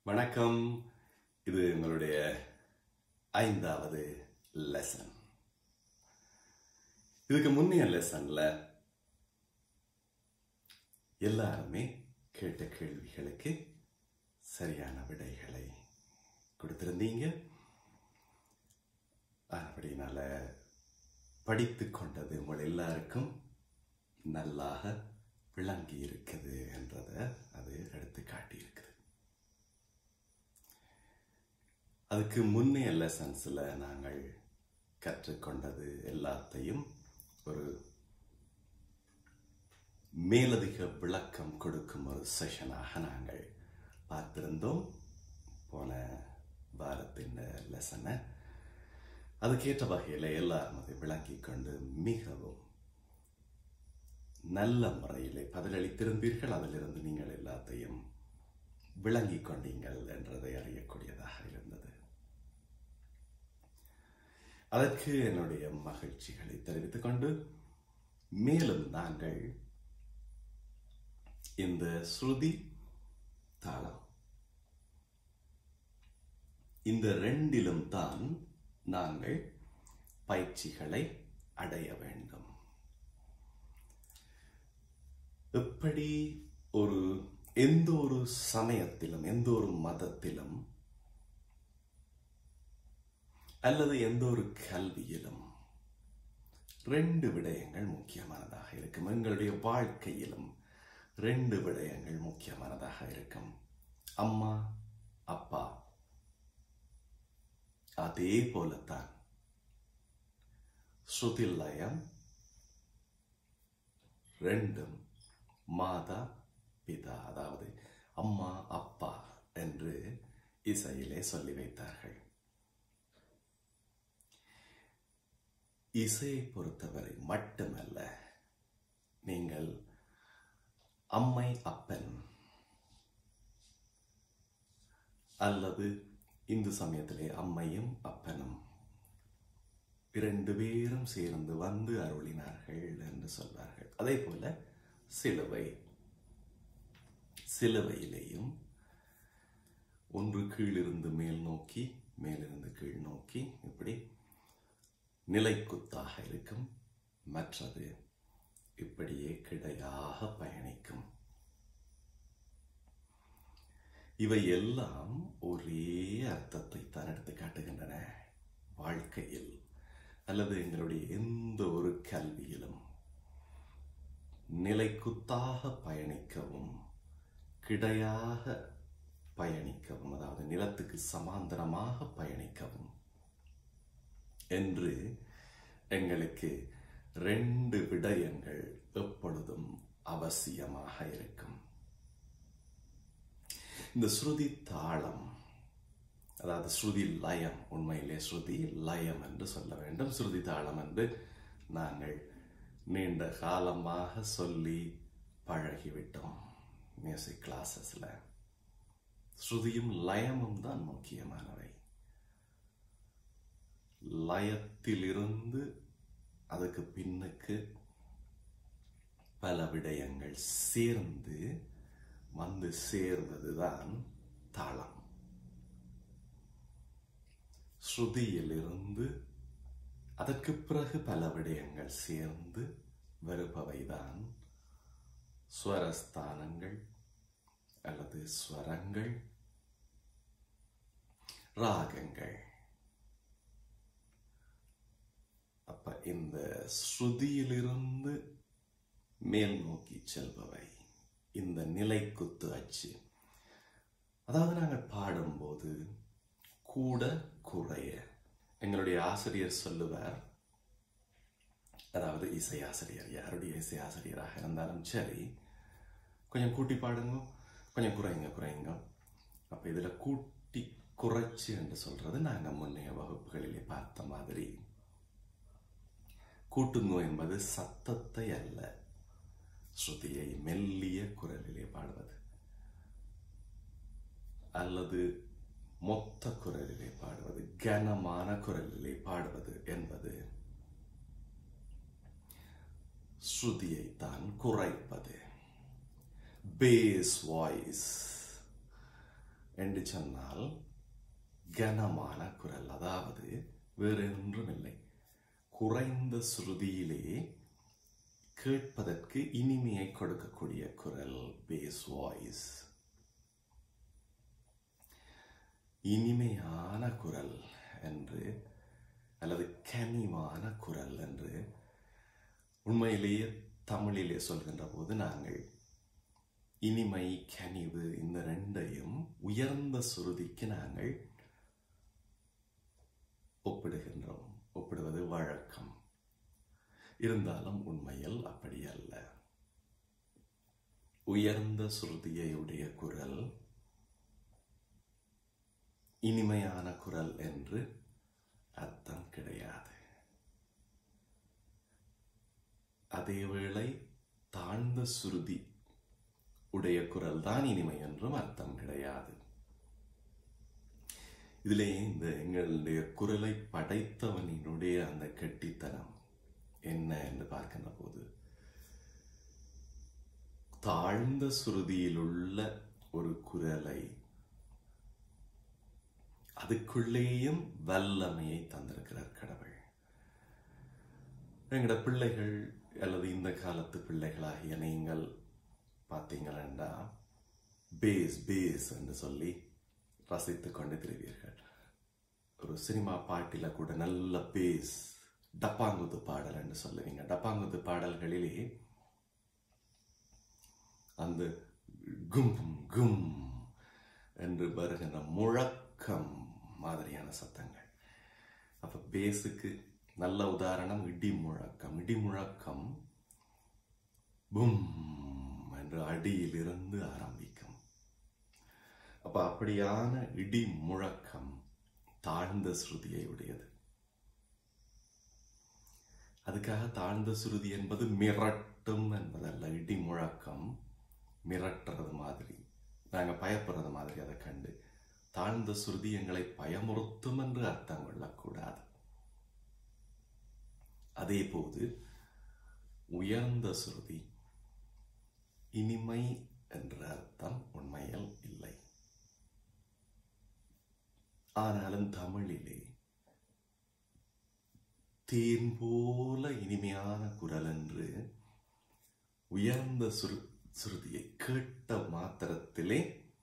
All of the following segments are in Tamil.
வணக்கம். இது எங்களுடைய 5வது லெசன். இதுக்கு முன்னைய லெசன்ல எல்லாருமே கேட்ட கேள்விகளுக்கு சரியான விடைகளை கொடுத்திருந்தீங்க. அப்படினால படித்து கொண்டது உங்கள் எல்லாருக்கும் நல்லாக விளங்கி இருக்குது என்றதை அது எடுத்து காட்டியிருக்கு. அதுக்கு முன்னைய லெசன்ஸ்ல நாங்கள் கற்றுக்கொண்டது எல்லாத்தையும் ஒரு மேலதிக விளக்கம் கொடுக்கும் ஒரு செஷனாக நாங்கள் பார்த்திருந்தோம் போன வாரத்தின் லெசனை. அதுக்கேற்ற வகையில் எல்லாரும் அதை விளங்கி கொண்டு மிகவும் நல்ல முறையிலே பதிலளித்திருந்தீர்கள். அதிலிருந்து நீங்கள் எல்லாத்தையும் விளங்கி கொண்டீங்கள் என்றதை அறியக்கூடியதாக இருந்தது. அதற்கு என்னுடைய மகிழ்ச்சிகளை தெரிவித்துக் கொண்டு மேலும் நாங்கள் இந்த ஸ்ருதி தாளம் இந்த ரெண்டிலும் தான் நாங்கள் பயிற்சிகளை அடைய வேண்டும். எப்படி எந்த ஒரு சமயத்திலும் எந்த ஒரு மதத்திலும் அல்லது எந்த ஒரு கல்வியிலும் ரெண்டு விடயங்கள் முக்கியமானதாக இருக்கும். எங்களுடைய வாழ்க்கையிலும் ரெண்டு விடயங்கள் முக்கியமானதாக இருக்கும். அம்மா அப்பா. அதே போலத்தான் ஸ்ருதி லயம் ரெண்டும் மாதா பிதா, அதாவது அம்மா அப்பா என்று இசையிலே சொல்லி வைத்தார்கள். இசையை பொறுத்தவரை மட்டுமல்ல, நீங்கள் அம்மை அப்பன் அல்லது இந்து சமயத்திலே அம்மையும் அப்பனும் இரண்டு பேரும் சேர்ந்து வந்து அருளினார்கள் என்று சொல்வார்கள். அதே போல சிலுவையிலேயும் ஒன்று கீழிருந்து மேல் நோக்கி, மேலிருந்து கீழ் நோக்கி இப்படி நிலைக்குத்தாக இருக்கும், மற்றது இப்படியே கிடையாக பயணிக்கும். இவை எல்லாம் ஒரே அர்த்தத்தை தான் எடுத்து காட்டுகின்றன. வாழ்க்கையில் அல்லது எங்களுடைய எந்த ஒரு கல்வியிலும் நிலைக்குத்தாக பயணிக்கவும் கிடையாக பயணிக்கவும், அதாவது நிலத்துக்கு சமாந்தரமாக பயணிக்கவும் என்று எங்களுக்கு ரெண்டு விடயங்கள் எப்பொழுதும் அவசியமாக இருக்கும். இந்த ஸ்ருதி தாளம், அதாவது ஸ்ருதி லயம், உண்மையிலே ஸ்ருதி லயம் என்று சொல்ல வேண்டும். ஸ்ருதி தாளம் என்று நாங்கள் நீண்ட காலமாக சொல்லி பழகிவிட்டோம் மியூசிக் கிளாஸஸ்ல. ஸ்ருதியும் லயமும் தான் முக்கியமானவை. லயத்திலிருந்து அதுக்கு பின்னுக்கு பல விடயங்கள் சேர்ந்து வந்து சேர்வதுதான் தாளம். ஸ்ருதியிலிருந்து அதற்கு பிறகு பல விடயங்கள் சேர்ந்து வருபவைதான் ஸ்வரஸ்தானங்கள் அல்லது ஸ்வரங்கள், ராகங்கள். அப்ப இந்த ஸ்ருதியிலிருந்து மேல் நோக்கி செல்பவை இந்த நிலைக்குத்து அச்சு. அதாவது நாங்கள் பாடும்போது கூட குறைய எங்களுடைய ஆசிரியர் சொல்லுவார், அதாவது இசை ஆசிரியர், யாருடைய இசை ஆசிரியராக இருந்தாலும் சரி, கொஞ்சம் கூட்டி பாடுங்க, கொஞ்சம் குறைங்க. அப்ப இதுல கூட்டி குறைச்சு என்று சொல்றது நாங்க முன்னைய வகுப்புகளிலே பார்த்த மாதிரி. கூட்டுங்கோ என்பது சத்தத்தை அல்ல, ஸ்ருதியை மெல்லிய குரலிலே பாடுவது அல்லது மொத்த குரலிலே பாடுவது, கனமான குரலிலே பாடுவது என்பது ஸ்ருதியை தான் குறைப்பது. பேஸ் வாய்ஸ் என்று சொன்னால் கனமான குரல், அதாவது வேறு ஒன்றும் இல்லை, குறைந்த சுருதியிலே கேட்பதற்கு இனிமையை கொடுக்கக்கூடிய குரல், பேஸ் வாய்ஸ். இனிமையான குரல் என்று அல்லது கனிவான குரல் என்று உண்மையிலேயே தமிழிலே சொல்கின்ற போது நாங்கள் இனிமை, கனிவு இந்த ரெண்டையும் உயர்ந்த சுருதிக்கு நாங்கள் ஒப்பிடுவது வழக்கம். இருந்தாலும் உண்மையில் அப்படி அல்ல. உயர்ந்த சுருதியுடைய குரல் இனிமையான குரல் என்று அர்த்தம் கிடையாது. அதேவேளை தாழ்ந்த சுருதி உடைய குரல் தான் இனிமை என்றும் அர்த்தம் கிடையாது. இதிலே இந்த எங்களுடைய குரலை படைத்தவனினுடைய அந்த கெட்டித்தனம் என்ன என்று பார்க்கின்ற போது, தாழ்ந்த சுருதியில் உள்ள ஒரு குரலை அதுக்குள்ளேயும் வல்லமையை தந்திருக்கிறார் கடவுள். எங்களோட பிள்ளைகள் அல்லது இந்த காலத்து பிள்ளைகளாகிய நீங்கள் பார்த்தீங்களா, பேஸ் பேஸ் என்று சொல்லி ரசித்துக் கொண்டு திரிவீர்கள். ஒரு சினிமா பாட்டில கூட நல்ல பேஸ், டப்பாங்குத்து பாடல் என்று சொல்லுவீங்க. டப்பாங்குத்து பாடல்களிலே அந்த கும் கும் என்று வருகின்ற முழக்கம் மாதிரியான சத்தங்கள். அப்ப பேஸுக்கு நல்ல உதாரணம் இடி முழக்கம். இடி முழக்கம் பும் என்று அடியிலிருந்து ஆரம்பிக்கும். அப்ப அப்படியான இடி முழக்கம் தாழ்ந்த சுருதியை உடையது. அதுக்காக தாழ்ந்த சுருதி என்பது மிரட்டும் என்பதல்ல. இடி முழக்கம் மிரட்டுறது மாதிரி, நாங்க பயப்படுறது மாதிரி அதை கண்டு தாழ்ந்த சுருதி எங்களை பயமுறுத்தும் என்று அர்த்தம் கொள்ளக்கூடாது. அதே போது உயர்ந்த சுருதி இனிமை என்ற அர்த்தம் உண்மையில் இல்லை. ஆனாலும் தமிழிலே தேன் போல இனிமையான குரல் என்று உயர்ந்த சுருதியை கேட்ட மாத்திரத்திலே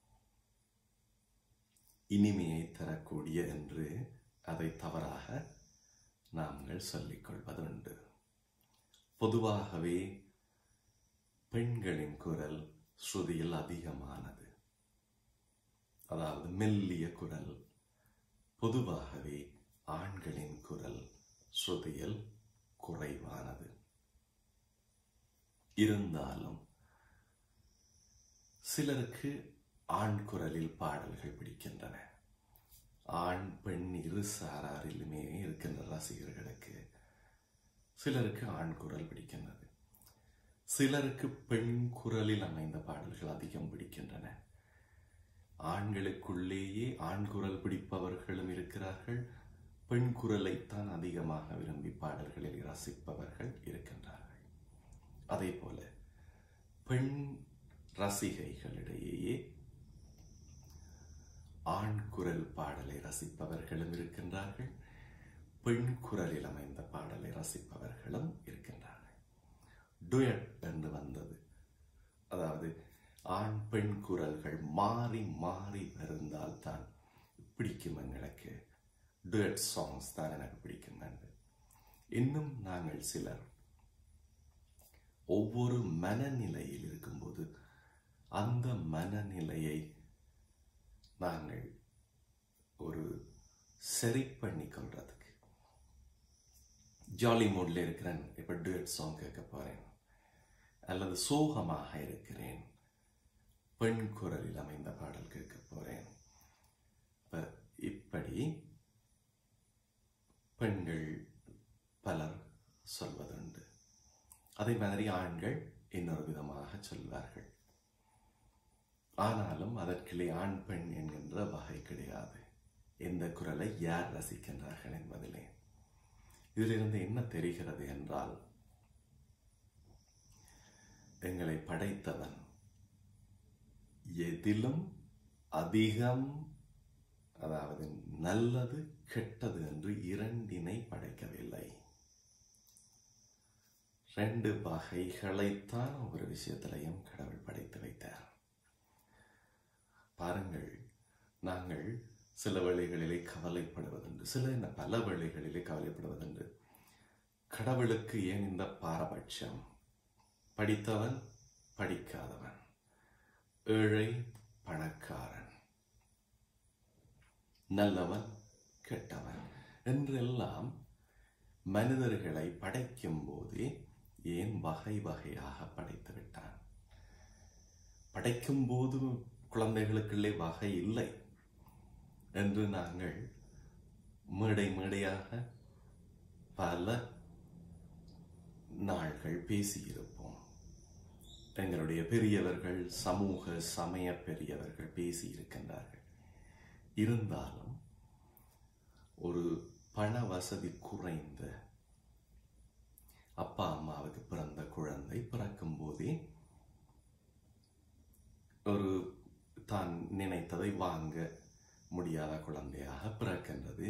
இனிமையை தரக்கூடிய என்று அதை தவறாக நாங்கள் சொல்லிக் கொள்வதுண்டு. பொதுவாகவே பெண்களின் குரல் ஸ்ருதியில் அதிகமானது, அதாவது மெல்லிய குரல். பொதுவாகவே ஆண்களின் குரல் ஸ்ருதியில் குறைவானது. இருந்தாலும் சிலருக்கு ஆண் குரலில் பாடல்கள் பிடிக்கின்றன. ஆண் பெண் இரு சாராரிலுமே இருக்கின்ற ரசிகர்களுக்கு சிலருக்கு ஆண் குரல் பிடிக்கின்றது. சிலருக்கு பெண் குரலில் அமைந்த பாடல்கள் அதிகம் பிடிக்கின்றன. ஆண்களுக்குள்ளேயே ஆண் குரல் பிடிப்பவர்களும் இருக்கிறார்கள். பெண் குரலைத்தான் அதிகமாக விரும்பி பாடல்களில் ரசிப்பவர்கள் இருக்கின்றார்கள். அதே போல பெண் ரசிகைகளிடையே ஆண் குரல் பாடலை ரசிப்பவர்களும் இருக்கின்றார்கள். பெண் குரலில் அமைந்த பாடலை ரசிப்பவர்களும் இருக்கின்றார்கள். டுயட் என்று வந்தது, அதாவது ஆண் பெண் குரல்கள் மாறி மாறி வருந்தால் தான் பிடிக்கும் எங்களுக்கு. டுயட் சாங்ஸ் தான் எனக்கு பிடிக்கும் என்று. இன்னும் நாங்கள் சிலர் ஒவ்வொரு மனநிலையில் இருக்கும்போது அந்த மனநிலையை நாங்கள் ஒரு சரி பண்ணி கொள்றதுக்கு, ஜாலி மூட்ல இருக்கிறேன், இப்ப டுயட் சாங் கேட்க போறேன், அல்லது சோகமாக இருக்கிறேன், பெண் குரலில் அமைந்த பாடல் கேட்க போறேன். இப்படி பெண்கள் பலர் சொல்வதுண்டு. அதே மாதிரி ஆண்கள் இன்னொரு விதமாக சொல்வார்கள். ஆனாலும் அதற்கிலே ஆண் பெண் என்கின்ற வகை கிடையாது. எந்த குரலை யார் ரசிக்கின்றார்கள் என்பதிலே. இதிலிருந்து என்ன தெரிகிறது என்றால், எங்களை படைத்தவன் எதிலும் அதிகம், அதாவது நல்லது கெட்டது என்று இரண்டினை படைக்கவில்லை. 2 வகைகளைத்தான் ஒவ்வொரு விஷயத்திலையும் கடவுள் படைத்து வைத்தார். பாருங்கள், நாங்கள் சில வேளைகளிலே கவலைப்படுவதுண்டு, பல வேளைகளிலே கவலைப்படுவதுண்டு. கடவுளுக்கு ஏன் இந்த பாரபட்சம்? படித்தவன் படிக்காதவன், ஏழை பணக்காரன், நல்லவன் கெட்டவன் என்றெல்லாம் மனிதர்களை படைக்கும் போதே ஏன் வகை வகையாக படைத்து விட்டான்? படைக்கும் போது குழந்தைகளுக்குள்ளே வகை இல்லை என்று நாங்கள் மேடையாக பல நாள்கள் பேசியிருப்போம். எங்களுடைய பெரியவர்கள், சமூக சமய பெரியவர்கள் பேசியிருக்கின்றார்கள். இருந்தாலும் ஒரு பண வசதி குறைந்த அப்பா அம்மாவுக்கு பிறந்த குழந்தை பிறக்கும் போதே ஒரு தான் நினைத்ததை வாங்க முடியாத குழந்தையாக பிறக்கின்றது.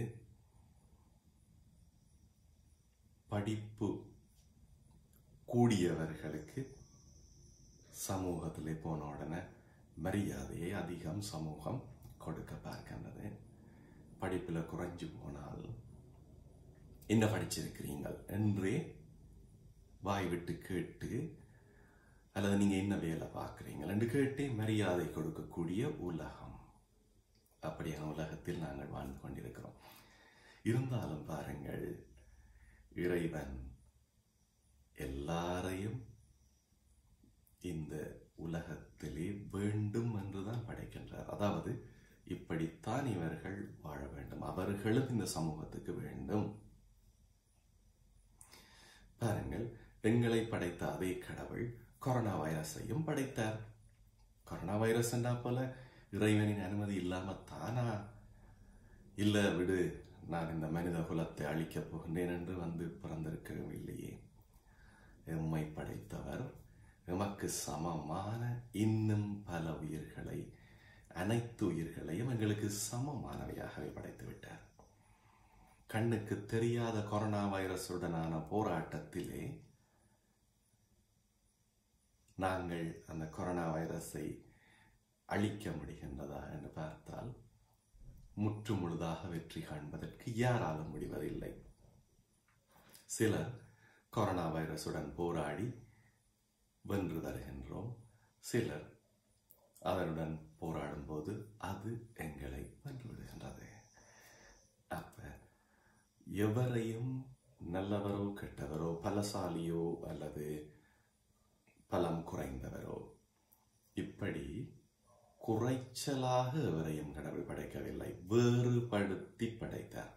படிப்பு கூடியவர்களுக்கு சமூகத்திலே போன உடனே மரியாதையை அதிகம் சமூகம் கொடுக்க பார்க்கின்றது. படிப்பில் குறைஞ்சு போனால் என்ன படிச்சிருக்கிறீங்கள் என்றே வாய் விட்டு கேட்டு, அல்லது நீங்க என்ன வேலை பார்க்குறீங்கள் என்று கேட்டு மரியாதை கொடுக்கக்கூடிய உலகம். அப்படியான உலகத்தில் நாங்கள் வாழ்ந்து கொண்டிருக்கிறோம். இருந்தாலும் பாருங்கள், இறைவன் எல்லாரையும் இந்த உலகத்திலே வேண்டும் என்றுதான் படைக்கின்றார். அதாவது இப்படித்தான் இவர்கள் வாழ வேண்டும், அவர்களும் இந்த சமூகத்துக்கு வேண்டும். பாருங்கள், எங்களை படைத்த அதே கடவுள் கொரோனா வைரஸையும் படைத்தார். கொரோனா வைரஸ் என்றா போல இறைவனின் அனுமதி இல்லாம தானா? இல்ல விடு, நான் இந்த மனித குலத்தை அழிக்கப் போகின்றேன் என்று வந்து பிறந்திருக்கவில்லையே. எம்மை படைத்தவர் எமக்கு சமமான இன்னும் பல உயிர்களை, அனைத்து உயிர்களையும் எங்களுக்கு சமமானவையாகவே படைத்து விட்டார். கண்ணுக்கு தெரியாத கொரோனா வைரசுடனான போராட்டத்திலே நாங்கள் அந்த கொரோனா வைரஸை அழிக்க முடிகின்றதா என்று பார்த்தால் முற்று முழுதாக வெற்றி காண்பதற்கு யாராலும் முடிவதில்லை. சிலர் கொரோனா வைரசுடன் போராடி வென்று வருகின்றோம். சிலர் அதனுடன் போராடும் போது அது எங்களை வென்று விடுகின்றது. அப்ப எவரையும் நல்லவரோ கெட்டவரோ, பலசாலியோ அல்லது பலம் குறைந்தவரோ, இப்படி குறைச்சலாக எவரையும் கடவுள் படைக்கவில்லை, வேறுபடுத்தி படைத்தார்.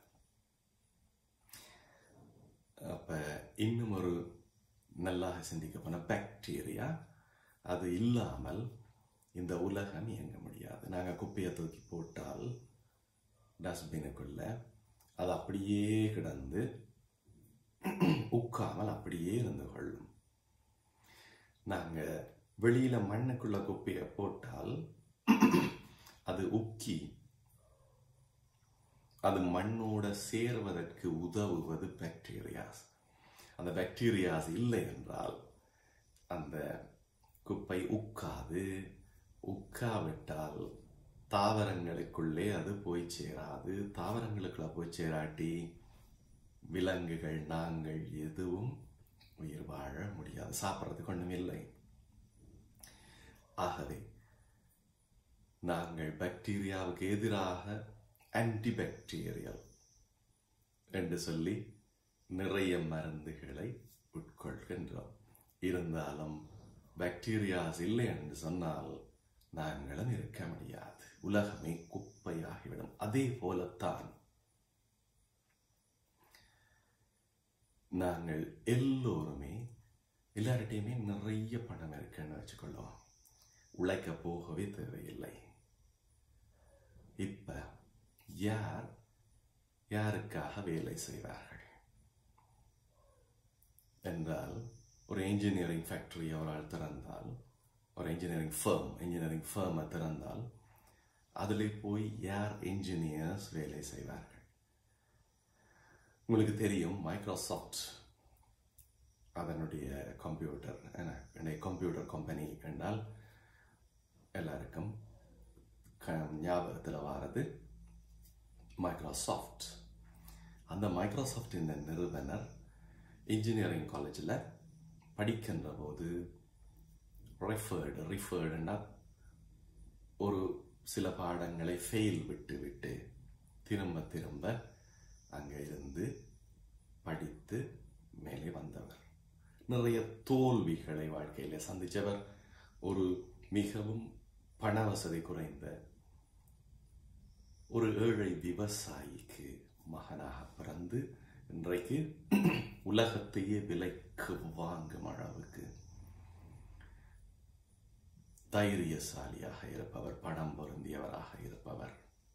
அப்ப இன்னும் ஒரு நல்லாக சிந்திக்க போன பாக்டீரியா, அது இல்லாமல் இந்த உலகம் இயங்க முடியாது. நாங்கள் குப்பையை தூக்கி போட்டால் டஸ்ட்பினுக்குள்ள அது அப்படியே கிடந்து உட்காமல் அப்படியே இருந்து கொள்ளும். நாங்கள் வெளியில மண்ணுக்குள்ள குப்பையை போட்டால் அது உக்கி அது மண்ணோட சேர்வதற்கு உதவுவது பாக்டீரியாஸ். அந்த பாக்டீரியாஸ் இல்லை என்றால் அந்த குப்பை உக்காது. உக்காவிட்டால் தாவரங்களுக்குள்ளே அது போய் சேராது. தாவரங்களுக்குள்ள போய் சேராட்டி விலங்குகள், நாங்கள் எதுவும் உயிர் வாழ முடியாது. சாப்பிட்றதுக்கு ஒன்றும் இல்லை. ஆகவே நாங்கள் பாக்டீரியாவுக்கு எதிராக ஆன்டிபாக்டீரியல் என்று சொல்லி நிறைய மருந்துகளை உட்கொள்கின்றோம். இருந்தாலும் பாக்டீரியாஸ் இல்லை என்று சொன்னால் நாங்களும் இருக்க முடியாது. உலகமே குப்பையாகிவிடும். அதே போலத்தான் நாங்கள் எல்லோருமே, எல்லார்கிட்டையுமே நிறைய பணம் இருக்குன்னு வச்சுக்கொள்ளுவோம். உழைக்க போகவே தேவையில்லை. இப்ப யாருக்காக வேலை செய்வார்கள் என்றால், ஒரு இன்ஜினியரிங் ஃபேக்டரி அவரால் திறந்தால், ஒரு இன்ஜினியரிங் ஃபேர்மை திறந்தால் அதில் போய் யார் என்ஜினியர்ஸ் வேலை செய்வார்கள்? உங்களுக்கு தெரியும், மைக்ரோசாஃப்ட் அதனுடைய கம்ப்யூட்டர் கம்பெனி என்றால் எல்லாருக்கும் ஞாபகத்தில் வாரது மைக்ரோசாஃப்ட். அந்த மைக்ரோசாஃப்ட் இந்த நிறுவனர் இன்ஜினியரிங் காலேஜில் படிக்கின்ற போது ரிஃபர்டுன்னா ஒரு சில பாடங்களை ஃபெயில் விட்டு திரும்ப அங்கே இருந்து படித்து மேலே வந்தவர். நிறைய தோல்விகளை வாழ்க்கையில் சந்தித்தவர். ஒரு மிகவும் பண வசதி குறைந்த ஒரு ஏழை விவசாயிக்கு மகனாக பிறந்து இன்றைக்கு உலகத்தையே விலைக்கு வாங்கும் அளவுக்கு தைரியசாலியாக இருப்பவர், பணம் பொருந்தியவராக இருப்பவர்.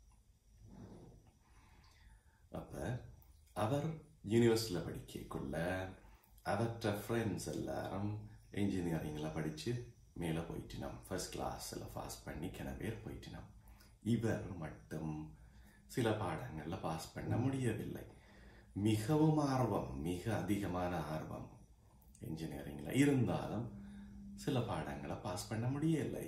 அப்ப அவர் யூனிவர்சிட்டியில் படிக்கக்குள்ள அவற்ற ஃப்ரெண்ட்ஸ் எல்லாரும் இன்ஜினியரிங்கில் படித்து மேலே போயிட்டினோம். ஃபர்ஸ்ட் கிளாஸில் பாஸ் பண்ணி கிணவேர் போயிட்டினோம். இவர் மட்டும் சில பாடங்களில் பாஸ் பண்ண முடியவில்லை. மிகவும் ஆர்வம், மிக அதிகமான ஆர்வம் இன்ஜினியரிங்கில் இருந்தாலும் சில பாடங்களை பாஸ் பண்ண முடியலை.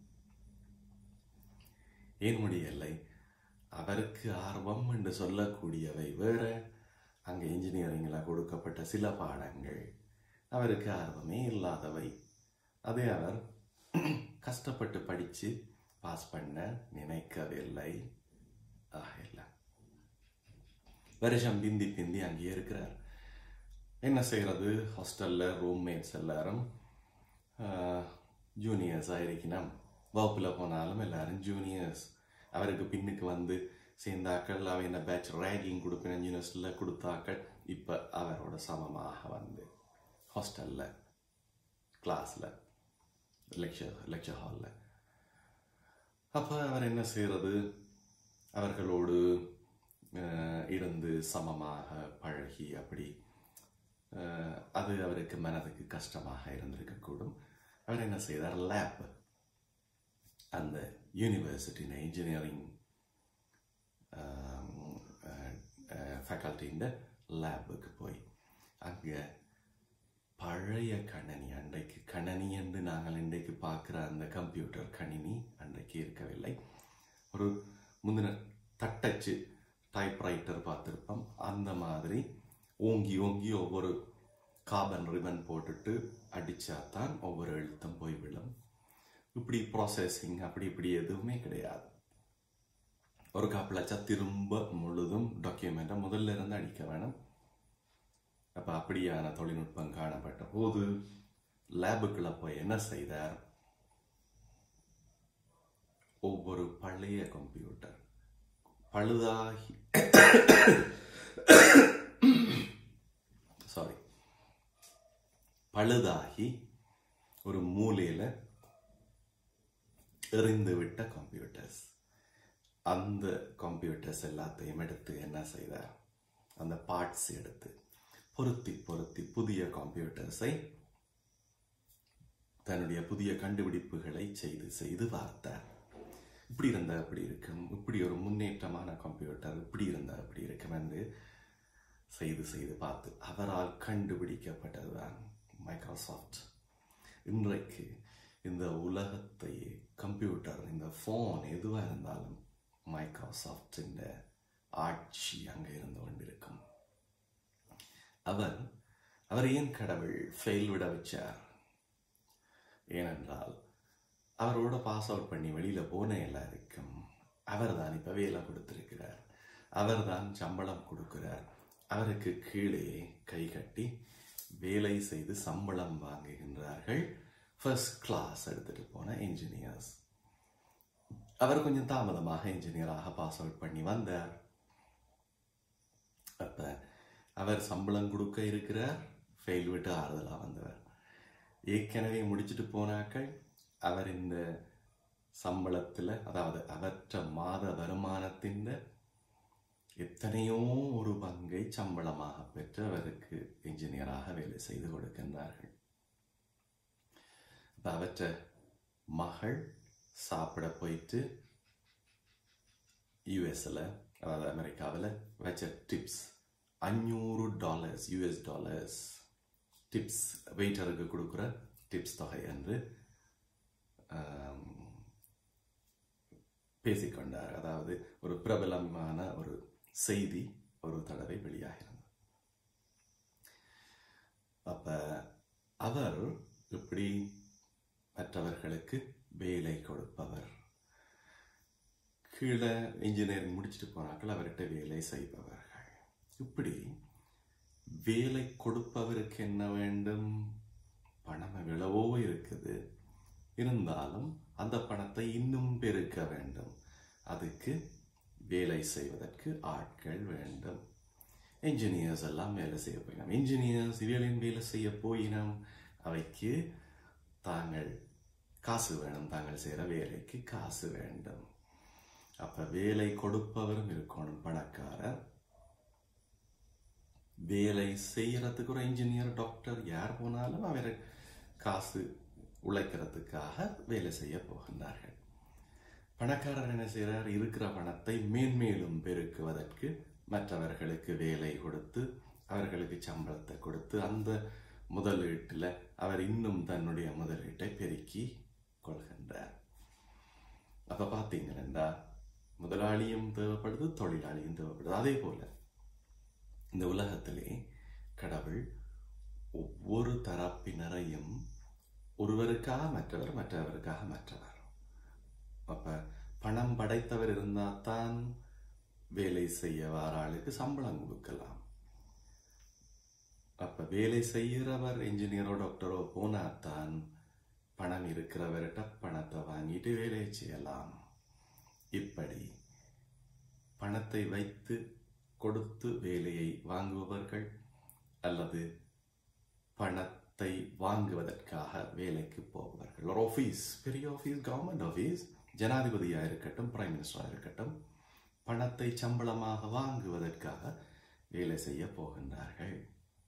ஏன் முடியலை? அவருக்கு ஆர்வம் என்று சொல்லக்கூடியவை வேற, அங்கே இன்ஜினியரிங்கில் கொடுக்கப்பட்ட சில பாடங்கள் அவருக்கு ஆர்வமே இல்லாதவை. அதை அவர் கஷ்டப்பட்டு படித்து பாஸ் பண்ண நினைக்கவில்லை. வருஷம் பிந்தி அங்கே இருக்கிறார். என்ன செய்யறது? ஹாஸ்டலில் ரூம்மேட்ஸ் எல்லாரும் ஜூனியர்ஸாக இருக்கணும். வகுப்பில் போனாலும் எல்லாரும் ஜூனியர்ஸ். அவருக்கு பின்னுக்கு வந்து சேர்ந்தாக்கள், அவன் என்ன பேட்ச் ரேகிங் கொடுப்பின யூனிவர்சிட்டியில் கொடுத்தாக்கள். இப்போ அவரோட சமமாக வந்து ஹாஸ்டலில் கிளாஸில் லெக்சர் ஹாலில். அப்போ அவர் என்ன செய்யறது? அவர்களோடு இருந்து சமமாக பழகி அப்படி அது அவருக்கு மனதுக்கு கஷ்டமாக இருந்திருக்கக்கூடும். அவர் என்ன செய்தார்? லேப், அந்த யூனிவர்சிட்டியின் இன்ஜினியரிங் ஃபேக்கல்ட்டியின் லேபுக்கு போய் அங்கே பழைய கணினி, அன்றைக்கு கணினி என்று நாங்கள் இன்றைக்கு பார்க்குற அந்த கம்ப்யூட்டர் கணினி அன்றைக்கு இருக்கவில்லை. ஒரு முந்தின தட்டச்சு டைப்ரைட்டர் பார்த்துருப்போம். அந்த மாதிரி ஓங்கி ஒவ்வொரு கார்பன் ரிபன் போட்டுட்டு அடித்தாதான் ஒவ்வொரு எழுத்தும் போய் விழும். இப்படி ப்ராசஸிங் அப்படி இப்படி எதுவுமே கிடையாது. ஒரு காப்பிளாச்சா திரும்ப முழுதும் டாக்குமெண்ட்டை முதல்ல இருந்து அடிக்க வேணும். அப்போ அப்படியான தொழில்நுட்பம் காணப்பட்ட போது லேபுக்குள்ள போய் என்ன செய்தார்? ஒவ்வொரு பழைய கம்ப்யூட்டர் பழுதாகி ஒரு மூலையில எறிந்து விட்ட கம்ப்யூட்டர்ஸ், அந்த கம்ப்யூட்டர்ஸ் எல்லாத்தையும் எடுத்து என்ன செய்தார்? அந்த பார்ட்ஸ் எடுத்து பொருத்தி புதிய கம்ப்யூட்டர்ஸை தன்னுடைய புதிய கண்டுபிடிப்புகளை செய்து பார்த்தார். இப்படி இருந்தால் அப்படி இருக்கும், இப்படி ஒரு முன்னேற்றமான கம்ப்யூட்டர் இப்படி இருந்தால் அப்படி இருக்கும் என்று செய்து பார்த்து அவரால் கண்டுபிடிக்கப்பட்டதுதான் மைக்ரோசாஃப்ட். இன்றைக்கு இந்த உலகத்தை கம்ப்யூட்டர், இந்த ஃபோன் எதுவாக இருந்தாலும் மைக்ரோசாஃப்டின் ஆட்சி அங்கே இருந்து கொண்டிருக்கும். அவர் ஏன் கடவுள் ஃபெயில் விட வச்சார்? ஏனென்றால் அவரோட பாஸ் அவுட் பண்ணி வெளியில் போன எல்லாருக்கும் அவர் தான் இப்போ வேலை கொடுத்திருக்கிறார், அவர் தான் சம்பளம் கொடுக்கிறார். அவருக்கு கீழே கை கட்டி வேலை செய்து சம்பளம் வாங்குகின்றார்கள் ஃபர்ஸ்ட் கிளாஸ் எடுத்துட்டு போன இன்ஜினியர்ஸ். அவர் கொஞ்சம் தாமதமாக இன்ஜினியராக பாஸ் அவுட் பண்ணி வந்தார். அப்ப அவர் சம்பளம் கொடுக்க இருக்கிறார், ஃபெயில் விட்டு ஆறுதலாக வந்தவர். ஏற்கனவே முடிச்சுட்டு போனாக்கள் அவர் இந்த சம்பளத்தில், அதாவது அவற்ற மாத வருமானத்தின் எத்தனையோ ஒரு பங்கை சம்பளமாக பெற்று அவருக்கு இன்ஜினியராக வேலை செய்து கொடுக்கின்றார்கள். அவற்ற மகள் சாப்பிட போயிட்டு யூஎஸ்ல, அதாவது அமெரிக்காவில் வச்ச டிப்ஸ் $500 US டாலர்ஸ் டிப்ஸ், வெயிட்டருக்கு கொடுக்குற டிப்ஸ் தொகை என்று பேசிக்கொண்டார். அதாவது ஒரு பிரபலமான ஒரு செய்தி ஒரு தடவை வெளியாகிறது. அப்ப அவர் இப்படி மற்றவர்களுக்கு வேலை கொடுப்பவர், கீழே இன்ஜினியரிங் முடிச்சுட்டு போனாக்கள் அவர்கிட்ட வேலை செய்பவர்கள். இப்படி வேலை கொடுப்பவருக்கு என்ன வேண்டும்? பணம் எவ்வளவோ இருக்குது, இருந்தாலும் அந்த பணத்தை இன்னும் பெருக்க வேண்டும். அதுக்கு வேலை செய்வதற்கு ஆட்கள் வேண்டும். என்ஜினியர்ஸ் எல்லாம் வேலை செய்ய போயினோம். என்ஜினியர்ஸ் இவர்களின் வேலை செய்ய போயினோம். அவைக்கு தாங்கள் காசு வேணும், தாங்கள் செய்கிற வேலைக்கு காசு வேண்டும். அப்ப வேலை கொடுப்பவரும் இருக்கணும் பணக்காரர். வேலை செய்யறதுக்கு ஒரு இன்ஜினியர், டாக்டர் யார் போனாலும் அவர் காசு உழைக்கிறதுக்காக வேலை செய்ய போகின்றார்கள். பணக்காரர் என்ன செய்கிறார்? இருக்கிற பணத்தை மேன்மேலும் பெருக்குவதற்கு மற்றவர்களுக்கு வேலை கொடுத்து அவர்களுக்கு சம்பளத்தை கொடுத்து அந்த முதலீட்டில் அவர் இன்னும் தன்னுடைய முதலீட்டை பெருக்கி கொள்கின்றார். அப்ப பார்த்தீங்கன்னா முதலாளியும் தேவைப்படுது, தொழிலாளியும் தேவைப்படுது. அதே போல இந்த உலகத்திலே கடவுள் ஒவ்வொரு தரப்பினரையும் ஒருவருக்காக மற்றவர், மற்றவருக்காக மற்றவர். அப்ப பணம் படைத்தவர் இருந்தால்தான் வேலை செய்ய வர ஆளுக்கு சம்பளம் கொடுக்கலாம். அப்ப வேலை செய்கிறவர் இன்ஜினியரோ டாக்டரோ போனாத்தான் பணம் இருக்கிறவர்கிட்ட பணத்தை வாங்கிட்டு வேலையை செய்யலாம். இப்படி பணத்தை வைத்து கொடுத்து வேலையை வாங்குபவர்கள் அல்லது பணத்தை வாங்குவதற்காக வேலைக்கு போபவர்கள், ஒரு ஆஃபீஸ், பெரிய ஆஃபீஸ், கவர்மெண்ட் ஆஃபீஸ், ஜனாதிபதியாக இருக்கட்டும், பிரைம் மினிஸ்டராக இருக்கட்டும், பணத்தை சம்பளமாக வாங்குவதற்காக வேலை செய்ய போகின்றார்கள்.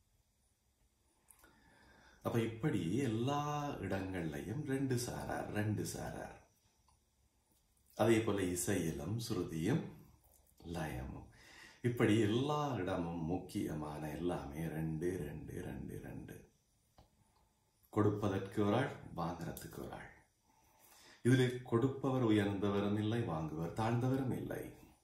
அப்ப இப்படி எல்லா இடங்கள்லையும் ரெண்டு சாரார். அதே போல இசையிலும் சுருதியும் லயமும், இப்படி எல்லா இடமும் முக்கியமான எல்லாமே ரெண்டு ரெண்டு ரெண்டு ரெண்டு. கொடுப்பதற்கு ஒரு ஆள், வாங்குறதுக்கு ஒரு ஆள். இதில் கொடுப்பவர் உயர்ந்தவரும் இல்லை, வாங்குவர் தாழ்ந்தவரும் இல்லை.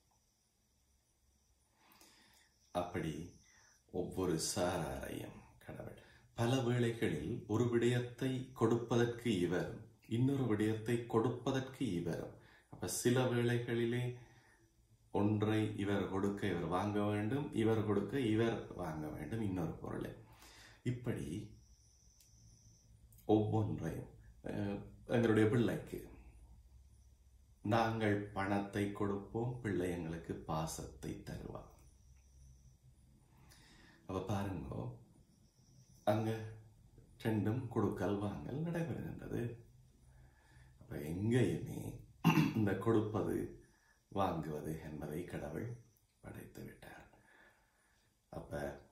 அப்படி ஒவ்வொரு சாராரையும் கடவுள் பல வேளைகளில் ஒரு விடயத்தை கொடுப்பதற்கு இவரும், இன்னொரு விடயத்தை கொடுப்பதற்கு இவரும். அப்ப சில வேளைகளிலே ஒன்றை இவர் கொடுக்க இவர் வாங்க வேண்டும், இவர் கொடுக்க இவர் வாங்க வேண்டும் இன்னொரு பொருளை. இப்படி ஒவ்வொன்றையும் எங்களுடைய பிள்ளைக்கு நாங்கள் பணத்தை கொடுப்போம், பிள்ளை எங்களுக்கு பாசத்தை தருவார். அப்ப பாருங்க, அங்க ரெண்டும் கொடுக்கல் வாங்கல் நடைபெறுகின்றது. அப்ப எங்கேயுமே இந்த கொடுப்பது வாங்குவது என்பதை கடவுள் படைத்து விட்டார். அப்ப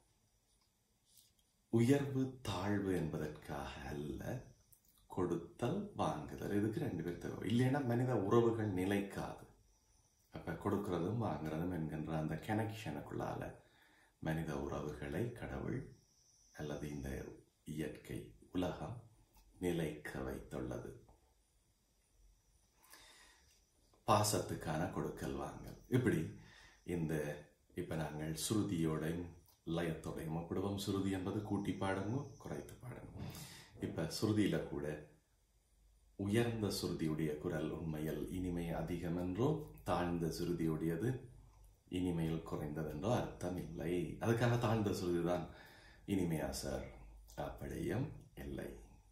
உயர்வு தாழ்வு என்பதற்காக அல்ல, கொடுத்தல் வாங்குதல், இதுக்கு ரெண்டு பேர் தேவை. இல்லைன்னா மனித உறவுகள் நிலைக்காது. அப்ப கொடுக்கிறதும் வாங்குறதும் என்கின்ற அந்த கனெக்ஷனுக்குள்ளால மனித உறவுகளை கடவுள் அல்லது இந்த இயற்கை உலகம் நிலைக்க வைத்துள்ளது. பாசத்துக்கான கொடுக்கல் வாங்கல். இப்படி இந்த இப்ப நாங்கள் சுருதியோடையும் லயத்தோடையும் ஒப்பிடுவோம். சுருதி என்பது கூட்டி பாடுங்க, குறைத்து பாடுங்க. இப்ப சுருதியில கூட உயர்ந்த சுருதியுடைய குரல் உண்மையில் இனிமை அதிகம் என்றோ, தாழ்ந்த சுருதியுடையது இனிமையில் குறைந்தது என்றோ அர்த்தம் இல்லை. அதுக்காக தாழ்ந்த சுருதி தான் இனிமையா சார்? அப்படியும் இல்லை.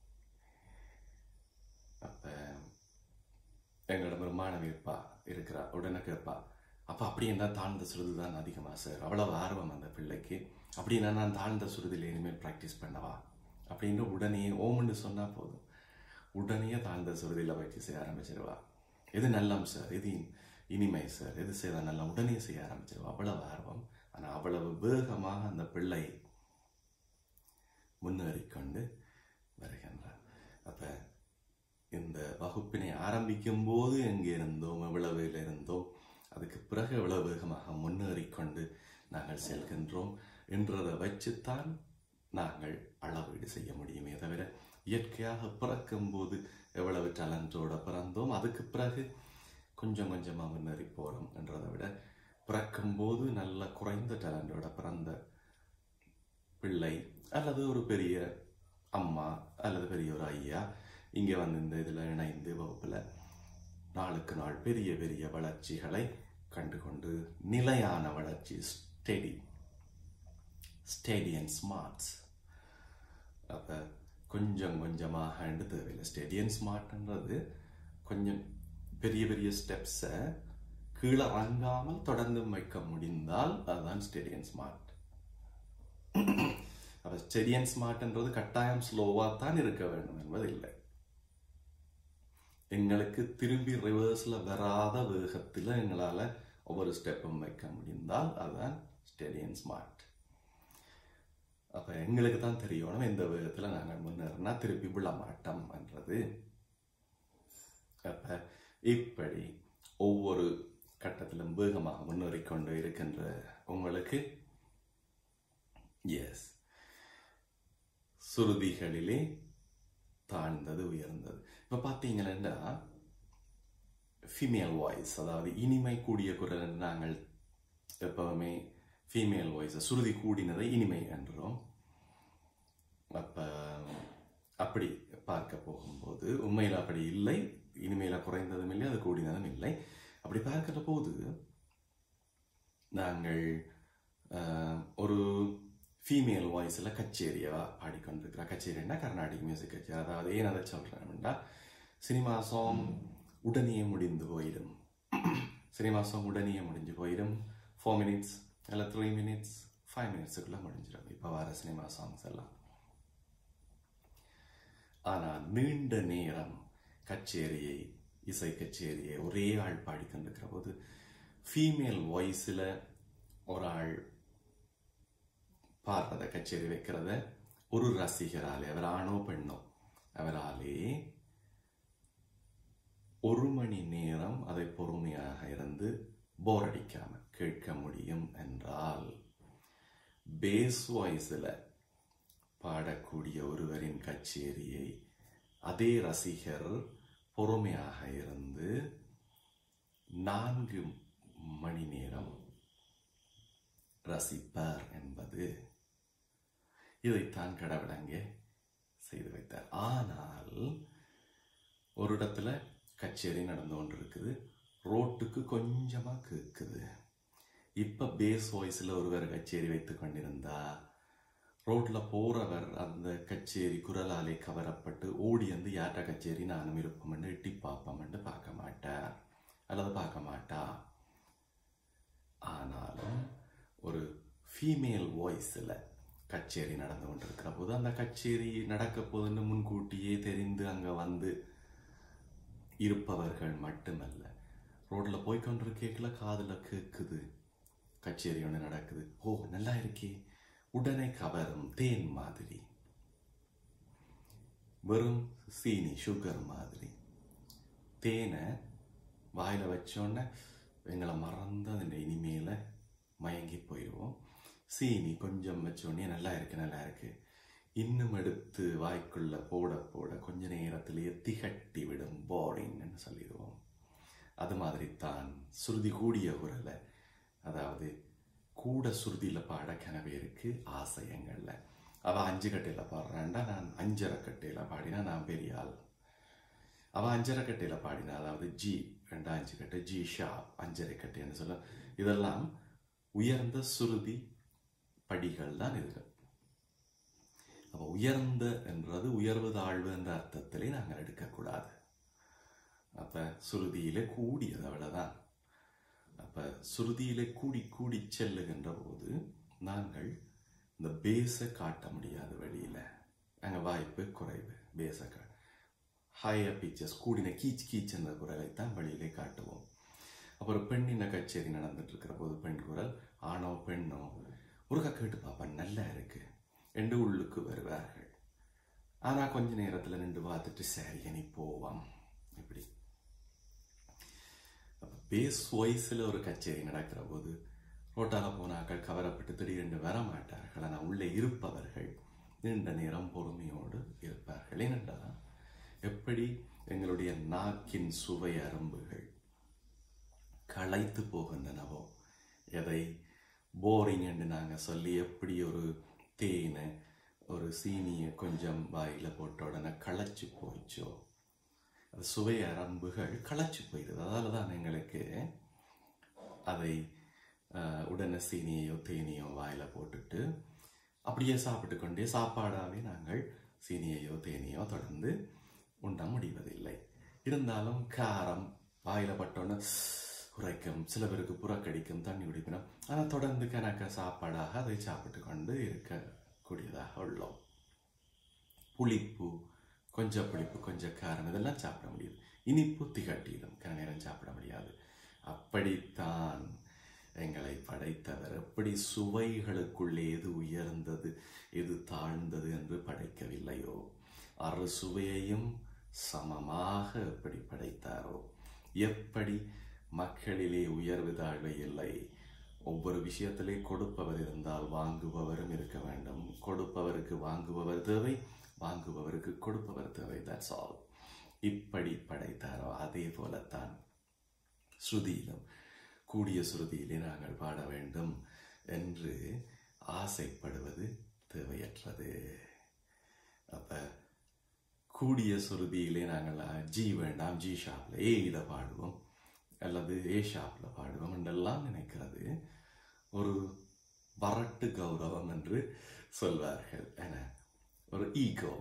அப்ப எங்களிடம் ஒரு மாணவி இருக்கிறா, உடனே கேட்பா, அப்ப அப்படி என்ன தாழ்ந்த சுருதி தான் அதிகமா சார்? அவ்வளவு ஆர்வம் அந்த பிள்ளைக்கு. அப்படின்னா நான் தாழ்ந்த சுருதியில் இனிமேல் பிராக்டிஸ் பண்ணவா அப்படின்னு உடனே ஓமுன்னு சொன்னா போதும், உடனே தாழ்ந்த சுருதியில பயிற்சி செய்ய ஆரம்பிச்சிருவா. எது நல்லம் சார், எது இனிமை சார், எது செய்தால் நல்லா, உடனே செய்ய ஆரம்பிச்சிருவா. அவ்வளவு ஆர்வம். ஆனா அவ்வளவு வேகமாக அந்த பிள்ளை முன்னேறிக்கொண்டு வருகின்றார். அப்ப இந்த வகுப்பினை ஆரம்பிக்கும் போது எங்கே இருந்தோம், எவ்வளவில் இருந்தோம், அதுக்கு பிறகு எவ்வளவு வேகமாக முன்னேறிக்கொண்டு நாங்கள் செல்கின்றோம் என்றதை வச்சுத்தான் நாங்கள் அளவீடு செய்ய முடியுமே தவிர இயற்கையாக பிறக்கும்போது எவ்வளவு டேலண்டோட பிறந்தோம் அதுக்கு பிறகு கொஞ்சம் கொஞ்சமாக முன்னேறி போகிறோம் என்றதை விட பிறக்கும்போது நல்ல குறைந்த டேலண்டோட பிறந்த பிள்ளை அல்லது ஒரு பெரிய அம்மா அல்லது பெரிய ஒரு ஐயா இங்கே வந்து இந்த இதில் இணைந்து வகுப்பில் நாளுக்கு நாள் பெரிய பெரிய வளர்ச்சிகளை கண்டுகொண்டு நிலையான வளர்ச்சி ஸ்டெடி அண்ட் ஸ்மார்ட்ஸ். அப்போ கொஞ்சம் கொஞ்சமாக தேவையில்லை. ஸ்டெடி அண்ட் ஸ்மார்ட்ன்றது கொஞ்சம் பெரிய பெரிய ஸ்டெப்ஸை கீழே இறங்காமல் தொடர்ந்து வைக்க முடிந்தால் அதுதான் ஸ்டெடி அண்ட் ஸ்மார்ட். அப்போ ஸ்டெடி அண்ட் ஸ்மார்ட்ன்றது கட்டாயம் ஸ்லோவாக தான் இருக்க வேண்டும் என்பது இல்லை. எங்களுக்கு திரும்பி ரிவர்ஸில் வராத வேகத்தில் எங்களால் ஒவ்வொரு ஸ்டெப்பும் வைக்க முடிந்தால் அதுதான் ஸ்டெடி அண்ட் ஸ்மார்ட். அப்போ எங்களுக்கு தான் தெரியணும் எந்த வேகத்தில் நாங்கள் முன்னேறினா திருப்பி விழ மாட்டோம் என்றது. அப்போ இப்படி ஒவ்வொரு கட்டத்திலும் வேகமாக முன்னேறிக்கொண்டு இருக்கின்ற உங்களுக்கு சுருதிகளிலே தாழ்ந்தது உயர்ந்தது. இப்போ பார்த்தீங்கன்னா ஃபீமேல் வாய்ஸ், அதாவது இனிமை கூடிய குரல் நாங்கள் எப்பவுமே ஃபீமேல் வாய்ஸை சுருதி கூடினதை இனிமை என்றோம். அப்போ அப்படி பார்க்க போகும்போது உண்மையில் அப்படி இல்லை. இனிமையில் குறைந்ததும் இல்லை, அது கூடினதும் இல்லை. அப்படி பார்க்கிற போது நாங்கள் ஒரு ஃபீமேல் வாய்ஸில் கச்சேரியாக பாடிக்கொண்டிருக்கிற கச்சேரின்னா கர்நாடிக் மியூசிக் கச்சேரி. அதாவது ஏன் அதை சொல்கிறேன்னா சினிமா சாங் உடனே முடிந்து போயிடும். சினிமா சாங் உடனே முடிஞ்சு போயிடும். 4 minutes இல்லை 3 minutes 5 minutesக்குள்ளே முடிஞ்சிடும் இப்போ வர சினிமா சாங்ஸ் எல்லாம். ஆனால் நீண்ட நேரம் கச்சேரியை, இசை கச்சேரியை ஒரே ஆள் பாடிக்கொண்டிருக்கிற போது ஃபீமேல் வாய்ஸில் ஒரு ஆள் பாடுறத கச்சேரி வைக்கிறத ஒரு ரசிகராலே, அவர் ஆணோ பெண்ணோ, அவராலே 1 மணி நேரம் அதை பொறுமையாக இருந்து போர் அடிக்காம கேட்க முடியும் என்றால் பேஸ் வாய்ஸில் பாடக்கூடிய ஒருவரின் கச்சேரியை அதே ரசிகர் பொறுமையாக இருந்து 4 மணி நேரம் ரசிப்பார் என்பது இதைத்தான் கடவுளங்க செய்து வைத்தார். ஆனால் ஒரு இடத்துல கச்சேரி நடந்து கொண்டிருக்குது, ரோட்டுக்கு கொஞ்சமா கேட்குது. இப்ப பேஸ் வாய்ஸ்ல ஒருவர் கச்சேரி வைத்துக் கொண்டிருந்தா ரோட்ல போறவர் அந்த கச்சேரி குரலாலே கவரப்பட்டு ஓடி வந்து யார்ட்ட கச்சேரி நானும் இருப்போம் எட்டி பார்ப்போம் பார்க்க மாட்டார் அல்லது பார்க்க மாட்டா. ஆனாலும் ஒரு ஃபீமேல் வாய்ஸில் கச்சேரி நடந்து கொண்டிருக்கிற போது அந்த கச்சேரி நடக்க போதுன்னு முன்கூட்டியே தெரிந்து அங்கே வந்து இருப்பவர்கள் மட்டுமல்ல, ரோட்டில் போய்கொண்டிருக்கேக்கல காதில் கேட்குது கச்சேரி ஒன்று நடக்குது, ஓ நல்லா இருக்கே, உடனே கவரும் தேன் மாதிரி, வெறும் சீனி சுகர் மாதிரி. தேனை வாயில வச்சோன்னே எங்களை மறந்து அந்த இனிமையில மயங்கி போயிடுவோம். சீனி கொஞ்சம் வச்சோடனே நல்லா இருக்கு, இன்னும் எடுத்து வாய்க்குள்ள போட போட கொஞ்ச நேரத்திலேயே திகட்டி விடும், போரிங்னு சொல்லிடுவோம். அது மாதிரி தான் சுருதி கூடிய குரலை, அதாவது கூட சுருதியில் பாட கனவேருக்கு ஆசையங்கள்ல. அவள் 5 கட்டையில் பாடுறான்டா, நான் 5.5 கட்டையில் பாடினா நான் பெரிய ஆள். அவள் 5.5 கட்டையில் பாடினா, அதாவது ஜி 2 5 கட்டை, ஜி ஷார்ப் 5.5 கட்டைன்னு சொல்ல, இதெல்லாம் உயர்ந்த சுருதி படிகள் தான் இதுகள். அப்போ உயர்ந்த என்றது உயர்வு தாழ்வு என்ற அர்த்தத்திலே நாங்கள் எடுக்கக்கூடாது. அப்ப சுருதியிலே கூடியது அவ்வளவுதான். அப்ப சுருதியிலே கூடி கூடி செல்லுகின்ற போது நாங்கள் இந்த பேஸை காட்ட முடியாது வெளியில, அங்க வாய்ப்பு குறைவு. பேஸை ஹையர் பிச்சர்ஸ் கூடின கீச் கீச் என்ற குரலைத்தான் வெளியிலே காட்டுவோம். அப்புறம் பெண்ணின கச்சேரி நடந்துட்டு இருக்கிற போது பெண் குரல், ஆணோ பெண்ணோ ஒரு கேட்டு பாப்பா நல்லா இருக்கு என்று உள்ளுக்கு வருவார்கள். ஆனா கொஞ்ச நேரத்துல நின்று பார்த்துட்டு சரி இனி போவோம். இப்படி பேஸ் வாய்ஸில் ஒரு கச்சேரி நடக்கிற போது ரோட்டால போனாக்கள் கவரப்பட்டு திடீரென்று வர மாட்டார்கள். ஆனால் உள்ளே இருப்பவர்கள் நீண்ட நேரம் பொறுமையோடு இருப்பார்கள். ஏனென்றால் எப்படி எங்களுடைய நாக்கின் சுவை அரும்புகள் களைத்து போகின்றனவோ, எதை போரிங் என்று நாங்கள் சொல்லி எப்படி ஒரு தேனை ஒரு சீனியை கொஞ்சம் வாயில் போட்ட உடனே களைச்சு போயிச்சோ, அது சுவை அரம்புகள் களைச்சு போயிடுது. அதால தான் எங்களுக்கு அதை உடனே சீனியையோ தேனியோ வாயில் போட்டுட்டு அப்படியே சாப்பிட்டு கொண்டே சாப்பாடாகவே நாங்கள் சீனியையோ தேனியோ தொடர்ந்து உண்ண முடிவதில்லை. இருந்தாலும் காரம் வாயில் பட்டோன்னு குறைக்கும், சில பேருக்கு புறக்கடிக்கும், தண்ணி குடிக்கணும். ஆனால் தொடர்ந்து கணக்க சாப்பாடாக அதை சாப்பிட்டு கொண்டு இருக்கக்கூடியதாக உள்ளோம். புளிப்பு, கொஞ்சம் புளிப்பு கொஞ்சம் காரம் இதெல்லாம் சாப்பிட முடியுது. இனிப்பு திகட்டிடும், கன நேரம் சாப்பிட முடியாது. அப்படித்தான் எங்களை படைத்தவர் எப்படி சுவைகளுக்குள்ளே எது உயர்ந்தது எது தாழ்ந்தது என்று படைக்கவில்லையோ, அறு சுவையையும் சமமாக எப்படி படைத்தாரோ, எப்படி மக்களிலே உயர்வு தாழ்வை இல்லை, ஒவ்வொரு விஷயத்திலே கொடுப்பவர் இருந்தால் வாங்குபவரும் இருக்க வேண்டும். கொடுப்பவருக்கு வாங்குபவர் தேவை, வாங்குபவருக்கு கொடுப்பவர் தேவை. That's all. இப்படி படைத்தாரோ அதே போலத்தான் ஸ்ருதியிலும் கூடிய ஸ்ருதியிலே நாங்கள் பாட வேண்டும் என்று ஆசைப்படுவது தேவையற்றது. அப்ப கூடிய சுருதியிலே நாங்கள் ஜி வேண்டாம், ஜி ஷாப்ல இதை பாடுவோம் அல்லது ஏ ஷாப்ல பாடுவோம் என்றெல்லாம் நினைக்கிறது ஒரு வரட்டு கௌரவம் என்று சொல்வார்கள். என ஒரு ஈகோ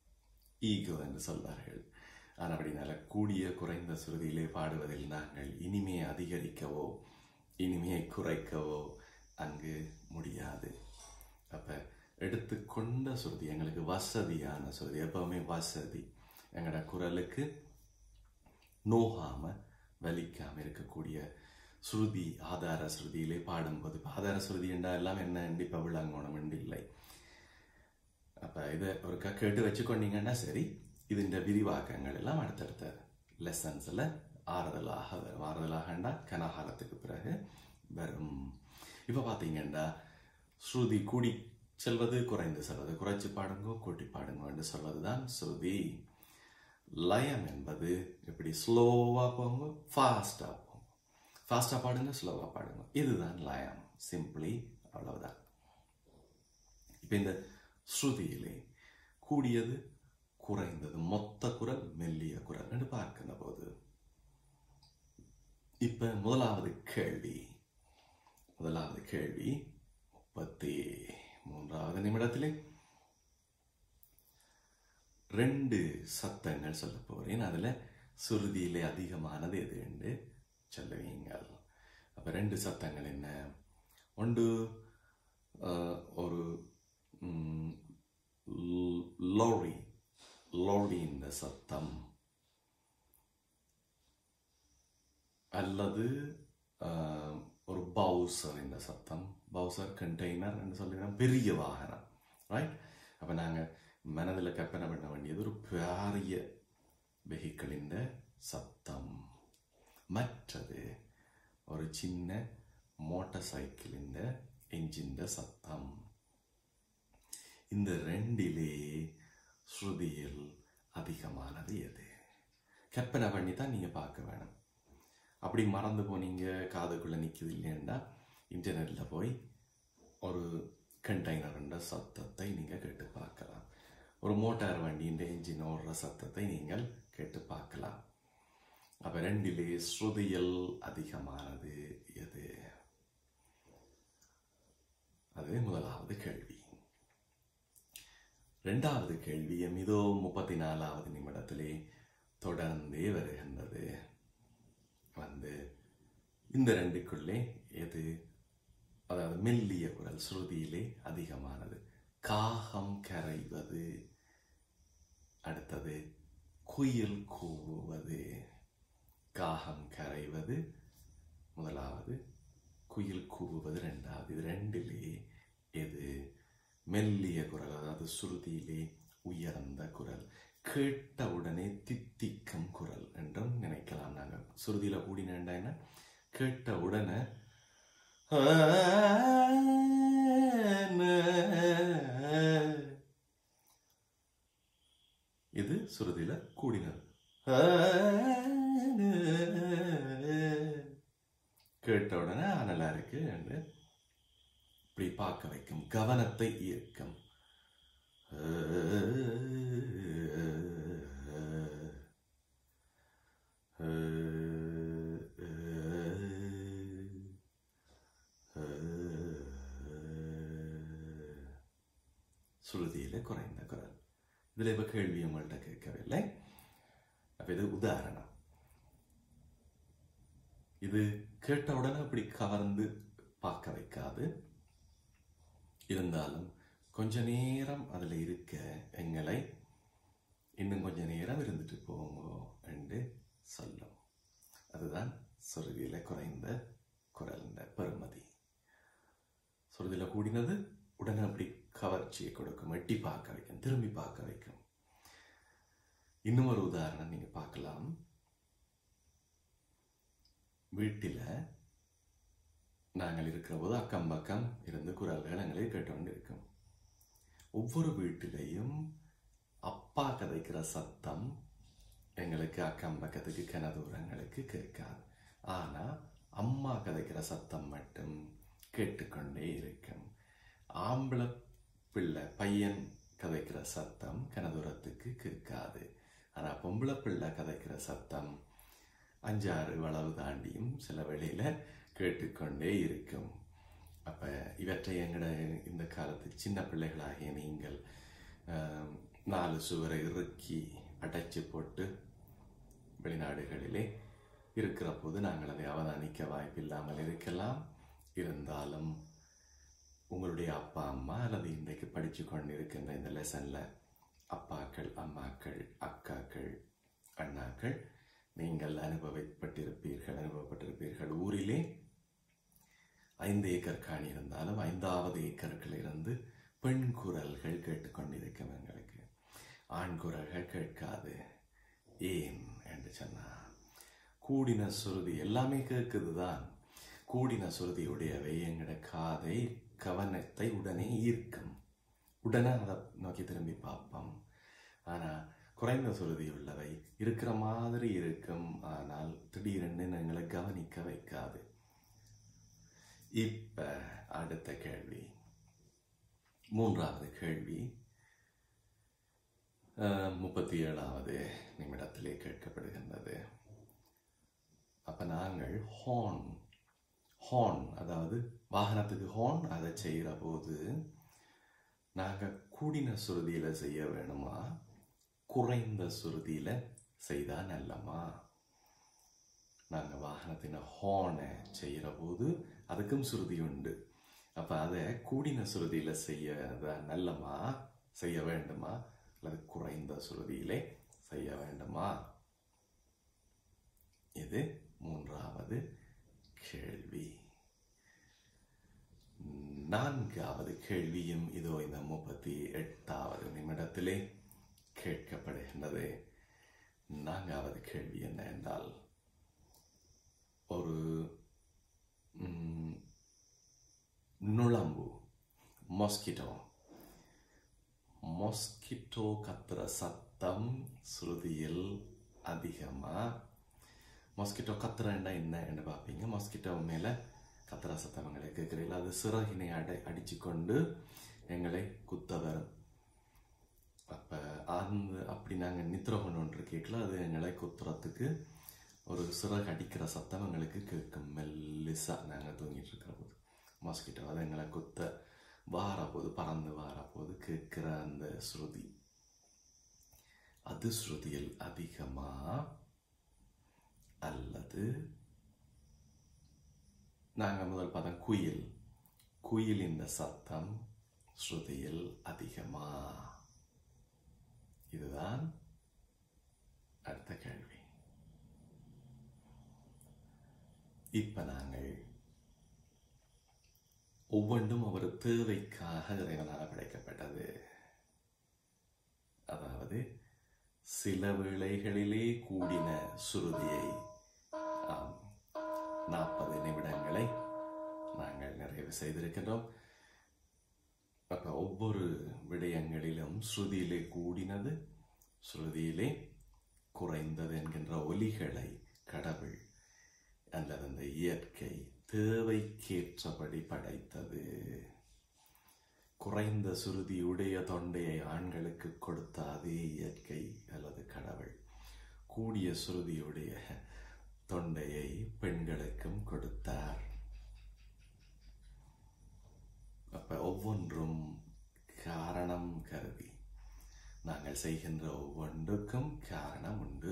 என்று சொல்வார்கள். ஆனால் அப்படினால கூடிய குறைந்த சுருதியிலே பாடுவதில் நாங்கள் இனிமையை அதிகரிக்கவோ இனிமையை குறைக்கவோ அங்கு முடியாது. அப்ப எடுத்துக்கொண்ட சுருதி எங்களுக்கு வசதியான சுருதி, எப்பவுமே வசதி, எங்களோட குரலுக்கு நோகாம வலிக்காம இருக்கக்கூடிய ஸ்ருதி ஆதார ஸ்ருதியிலே பாடும்போது, ஆதார ஸ்ருதி என்றால் எல்லாம் என்ன இப்ப விளங்கணும் என்று இல்லை. அப்ப இதை ஒரு கேட்டு வச்சுக்கொண்டீங்கன்னா சரி, ഇതിന്റെ விரிவாக்கங்கள் எல்லாம் அடுத்தடுத்த லெசன்ஸ்ல ஆறுதலாகண்டா கனகாலத்துக்கு பிறகு வரும். இப்ப பாத்தீங்கன்னா ஸ்ருதி கூடி செல்வது குறைந்து செல்வது, குறைச்சு பாடுங்கோ கூட்டி பாடுங்கோ என்று சொல்வதுதான் ஸ்ருதி. லயம் என்பது எப்படி ஸ்லோவா போங்க, ஃபாஸ்டா போங்க, ஃபாஸ்டா பாடுங்க, ஸ்லோவா பாடுங்க, இதுதான் லயம். சிம்பிளி அவ்வளவுதான். இப்ப இந்த ஸ்ருதியிலே கூடியது குறைந்தது, மொத்த குரல் மெல்லிய குரல் என்று பார்க்கின்ற போது, இப்ப முதலாவது கேள்வி 33வது நிமிடத்திலே 2 சத்தங்கள் சொல்ல போறேன். அதுல சுருதியிலே அதிகமானது எது என்று சொல்லுவீங்கள். அப்ப 2 சத்தங்கள் என்ன? ஒன்று ஒரு லோரியின் சத்தம் அல்லது ஒரு பவுசரின் சத்தம். பவுசர் கண்டெய்னர் என்று சொல்லுகிறோம், பெரிய வாகனம், ரைட்? அப்ப நாங்க மனதில் கற்பனை பண்ண வேண்டியது ஒரு பெரிய வெஹிக்கிளின் சத்தம். மற்றது ஒரு சின்ன மோட்டார் சைக்கிளின் என்ஜின் சத்தம். இந்த 2லே ஸ்ருதியில் அதிகமானது எது? கற்பனை பண்ணி தான் நீங்க பார்க்க வேணும். அப்படி மறந்து போனீங்க, காதுக்குள்ள நிற்குது இல்லையா, இன்டர்நெட்ல போய் ஒரு கண்டெய்னர் சத்தத்தை நீங்க கேட்டு பார்க்கலாம். ஒரு மோட்டார் வண்டியின் என்ஜின் ஓடுற சத்தத்தை நீங்கள் கேட்டு பார்க்கலாம். அப்ப 2லே ஸ்ருதியில் அதிகமானது எது? அது முதலாவது கேள்வி. 2வது கேள்வி இதோ 34வது நிமிடத்திலே தொடர்ந்தே வருகின்றது. இந்த 2க்குள்ளே எது, அதாவது மெல்லிய குரல் ஸ்ருதியிலே அதிகமானது? காகம் கரைவது, அடுத்தது குயில் கூவுவது. காகம் கரைவது முதலாவது, குயில் கூவுவது 2வது. இது 2லே எது மெல்லிய குரல், அதாவது ஸ்ருதியிலே உயர்ந்த குரல், கேட்ட உடனே தித்திக்கும் குரல் என்றும் நினைக்கலாம். நாங்கள் ஸ்ருதியில கூடினா என்ன, கேட்ட உடனே இது சுருதியில கூடினது. கேட்ட உடனே நல்லா இருக்கு என்று இப்படி பார்க்க வைக்கும், கவனத்தை ஈர்க்கும். சுருதியில குறைந்த குரல். இதுல இப்ப கேள்வி உங்கள்கிட்ட கேட்கவில்லை. அப்ப இது உதாரணம். இது கேட்ட உடனே அப்படி கவர்ந்து பார்க்க வைக்காது. இருந்தாலும் கொஞ்ச நேரம் அதுல இருக்க எங்களை இன்னும் கொஞ்ச நேரம் இருந்துட்டு போங்க என்று சொல்லும். அதுதான் சுருதியில குறைந்த குரல் பெருமதி. சுருதியில கூடினது உடனே அப்படி கவர்ச்சியை கொடுக்கும், எட்டி பார்க்க வைக்கும், திரும்பி பார்க்க வைக்கும். இன்னும் ஒரு உதாரணம் நீங்க பார்க்கலாம். வீட்டில நாங்கள் இருக்கிற போது அக்கம் பக்கம் இருந்து குரல்கள் எங்களை கேட்டுக்கொண்டு இருக்கும். ஒவ்வொரு வீட்டிலையும் அப்பா கதைக்கிற சத்தம் எங்களுக்கு அக்கம் பக்கத்துக்கு கனதூரங்களுக்கு கேட்காது. ஆனா அம்மா கதைக்கிற சத்தம் மட்டும் கேட்டுக்கொண்டே இருக்கும். ஆம்பளை பிள்ளை பையன் கதைக்கிற சத்தம் கனதூரத்துக்கு கேட்காது. ஆனா பொம்பளை பிள்ளை கதைக்கிற சத்தம் 5-6 வளவு தாண்டியும் சில வேளையில கேட்டுக்கொண்டே இருக்கும். அப்ப இவற்றை எங்கட இந்த காலத்து சின்ன பிள்ளைகளாகிய நீங்கள் 4 சுவரை இறுக்கி அடைச்சு போட்டு வெளிநாடுகளிலே இருக்கிற போது நாங்கள் அதை அவதானிக்க வாய்ப்பில்லாமல் இருக்கலாம். இருந்தாலும் உங்களுடைய அப்பா அம்மா அல்லது இன்றைக்கு படிச்சு கொண்டு இருக்கின்ற இந்த லெசன்ல அப்பாக்கள், அம்மாக்கள், அக்காக்கள், அண்ணாக்கள், நீங்கள் அனுபவப்பட்டிருப்பீர்கள். ஊரிலே 5 ஏக்கர் காணி இருந்தாலும் 5வது ஏக்கருக்குள்ள இருந்து பெண் குரல்கள் கேட்டுக்கொண்டிருக்கும். எங்களுக்கு ஆண் குரல்கள் கேட்காது. ஏன் என்று சொன்னா கூடின சுருதி எல்லாமே கேட்குதுதான். கூடின சுருதியுடையவை எங்கட காதை கவனத்தை உடனே ஈர்க்கும். உடனே அதை நோக்கி திரும்பி பார்ப்போம். ஆனா குறைந்த சுருதி உள்ளவை இருக்கிற மாதிரி இருக்கும், ஆனால் திடீரென்று எங்களை கவனிக்க வைக்காது. இப்ப அடுத்த கேள்வி, 3வது கேள்வி 37வது நிமிடத்திலே கேட்கப்படுகின்றது. அப்ப நாங்கள் ஹார்ன் அதாவது வாகனத்துக்கு ஹார்ன் அதை செய்கிற போது நாங்க கூடின சுருதியில செய்ய வேணுமா, குறைந்த சுருதியில செய்தா நல்லமா? நாங்க வாகனத்தின ஹார்னை செய்கிற போது அதுக்கும் சுருதி உண்டு. அப்ப அதை கூடின சுருதியில நல்லமா செய்ய வேண்டுமா அல்லது குறைந்த சுருதியிலே செய்ய வேண்டுமா? இது 3வது கேள்வி. 4வது கேள்வியும் இதோ இந்த 38வது நிமிடத்திலே கேட்கப்படுகின்றது. 4வது கேள்வி என்ன என்றால், ஒரு நுளம்பு மொஸ்கிட்டோ கத்துற சத்தம் சுருதியில் அதிகமா? மொஸ்கிட்டோ கத்துறேன்டா என்ன பார்ப்பீங்க. மொஸ்கிட்டோ மேல கத்துற சத்தம் எங்களை கேட்கிறீங்களா? அது சிறகினை அடிச்சு கொண்டு எங்களை குத்த வரும். அப்ப அப்படி நாங்க நித்திர கொண்டு கேட்கல, அது எங்களை குத்துறதுக்கு ஒரு சிறகு அடிக்கிற சத்தம் எங்களுக்கு கேட்கும். மெல்லிசா நாங்க தூங்கிட்டு இருக்கிற போது மொஸ்கிட்டோ அது எங்களை குத்த வார போது, பறந்து வார போது கேட்கிற அந்த ஸ்ருதி, அது ஸ்ருதியில் அதிகமா அல்லது நாங்க முதல் பார்த்தோம் குயில் இந்த சத்தம் ஸ்ருதியில் அதிகமா? இதுதான் அடுத்த கேள்வி. இப்ப நாங்கள் ஒவ்வொன்றும் ஒரு தேவைக்காக இறைவனால் படைக்கப்பட்டது. அதாவது சில வேளைகளிலே கூடின சுருதியை 40 நிமிடங்களை நாங்கள் நிறைவு செய்திருக்கின்றோம். அப்ப ஒவ்வொரு விடயங்களிலும் ஸ்ருதியிலே கூடினது, ஸ்ருதியிலே குறைந்தது என்கின்ற ஒலிகளை கடவுள் அல்லது அந்த இயற்கை தேவைக்கேற்றபடி படைத்தது. குறைந்த சுருதியுடைய தொண்டையை ஆண்களுக்கு கொடுத்த அதே இயற்கை அல்லது கடவுள் கூடிய சுருதியுடைய தொண்டையை பெண்களுக்கும் கொடுத்தார். அப்ப ஒவ்வொன்றும் காரணம் கருதி நாங்கள் செய்கின்ற ஒவ்வொன்றுக்கும் காரணம் உண்டு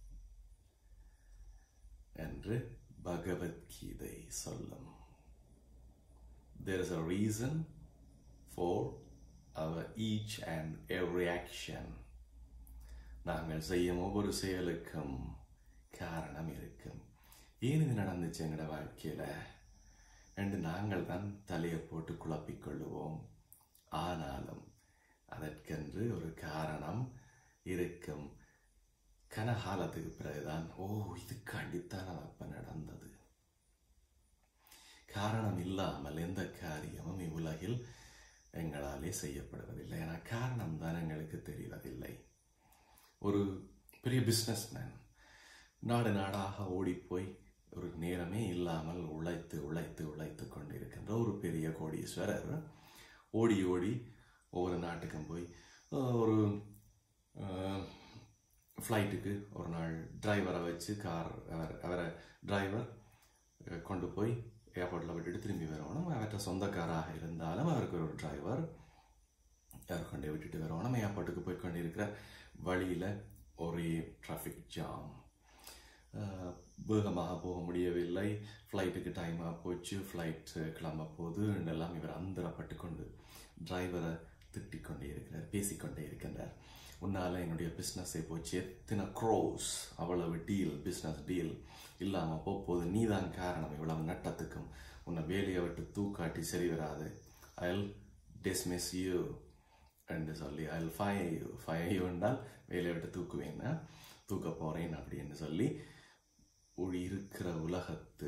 என்று பகவத்கீதை சொல்லும். There is a reason for our each and every action. நாங்கள் செய்யும் ஒவ்வொரு செயலுக்கும் காரணம் இருக்கும். ஏன் இது நடந்துச்சு எங்கட வாழ்க்கையில என்று நாங்கள் தான் தலையை போட்டு குழப்பிக்கொள்ளுவோம். ஆனாலும் அதற்கென்று ஒரு காரணம் இருக்கும். கனகாலத்துக்கு பிறகுதான் இதுக்காண்டித்தான் அது அப்ப நடந்தது. காரணம் இல்லாமல் எந்த காரியமும் இவ்வுலகில் எங்களாலே செய்யப்படுவதில்லை. ஏன்னா காரணம் தான் எங்களுக்கு தெரிவதில்லை. ஒரு பெரிய பிஸ்னஸ்மேன் நாடு நாடாக ஓடிப்போய் ஒரு நேரமே இல்லாமல் உழைத்து உழைத்து உழைத்து கொண்டிருக்கின்ற ஒரு பெரிய கோடீஸ்வரர் ஓடி ஓடி ஒவ்வொரு நாட்டுக்கும் போய் ஒரு ஃப்ளைட்டுக்கு ஒரு நாள் டிரைவரை வச்சு அவரை டிரைவர் கொண்டு போய் ஏர்போர்ட்டில் விட்டுட்டு திரும்பி வரணும். அவர்கிட்ட சொந்தக்காராக இருந்தாலும் அவருக்கு ஒரு டிரைவர் யார் கொண்டு விட்டுட்டு வரணும். ஏர்போர்ட்டுக்கு போய் கொண்டிருக்கிற வழியில் ஒரே டிராஃபிக் ஜாம். வேகமாக போக முடியவில்லை. ஃப்ளைட்டுக்கு டைமாக போச்சு. ஃப்ளைட் கிளம்ப போகுது எல்லாம் இவர் அந்தரப்பட்டு கொண்டு டிரைவரை திட்டிக் கொண்டே இருக்கிறார், பேசிக்கொண்டே இருக்கின்றார். உன்னால் என்னுடைய பிஸ்னஸை போச்சு, எத்தனை க்ரோஸ், அவ்வளவு டீல், பிஸ்னஸ் டீல் இல்லாமல் போகுது, நீ தான் காரணம் இவ்வளவு நட்டத்துக்கும், உன்னை வேலையை விட்டு தூக்காட்டி சரி வராது, I'll dismiss you என்று சொல்லி I'll fire you என்றால் வேலையை விட்டு தூக்குவேன்னா தூக்க போகிறேன் அப்படின்னு சொல்லி இருக்கிற உலகத்து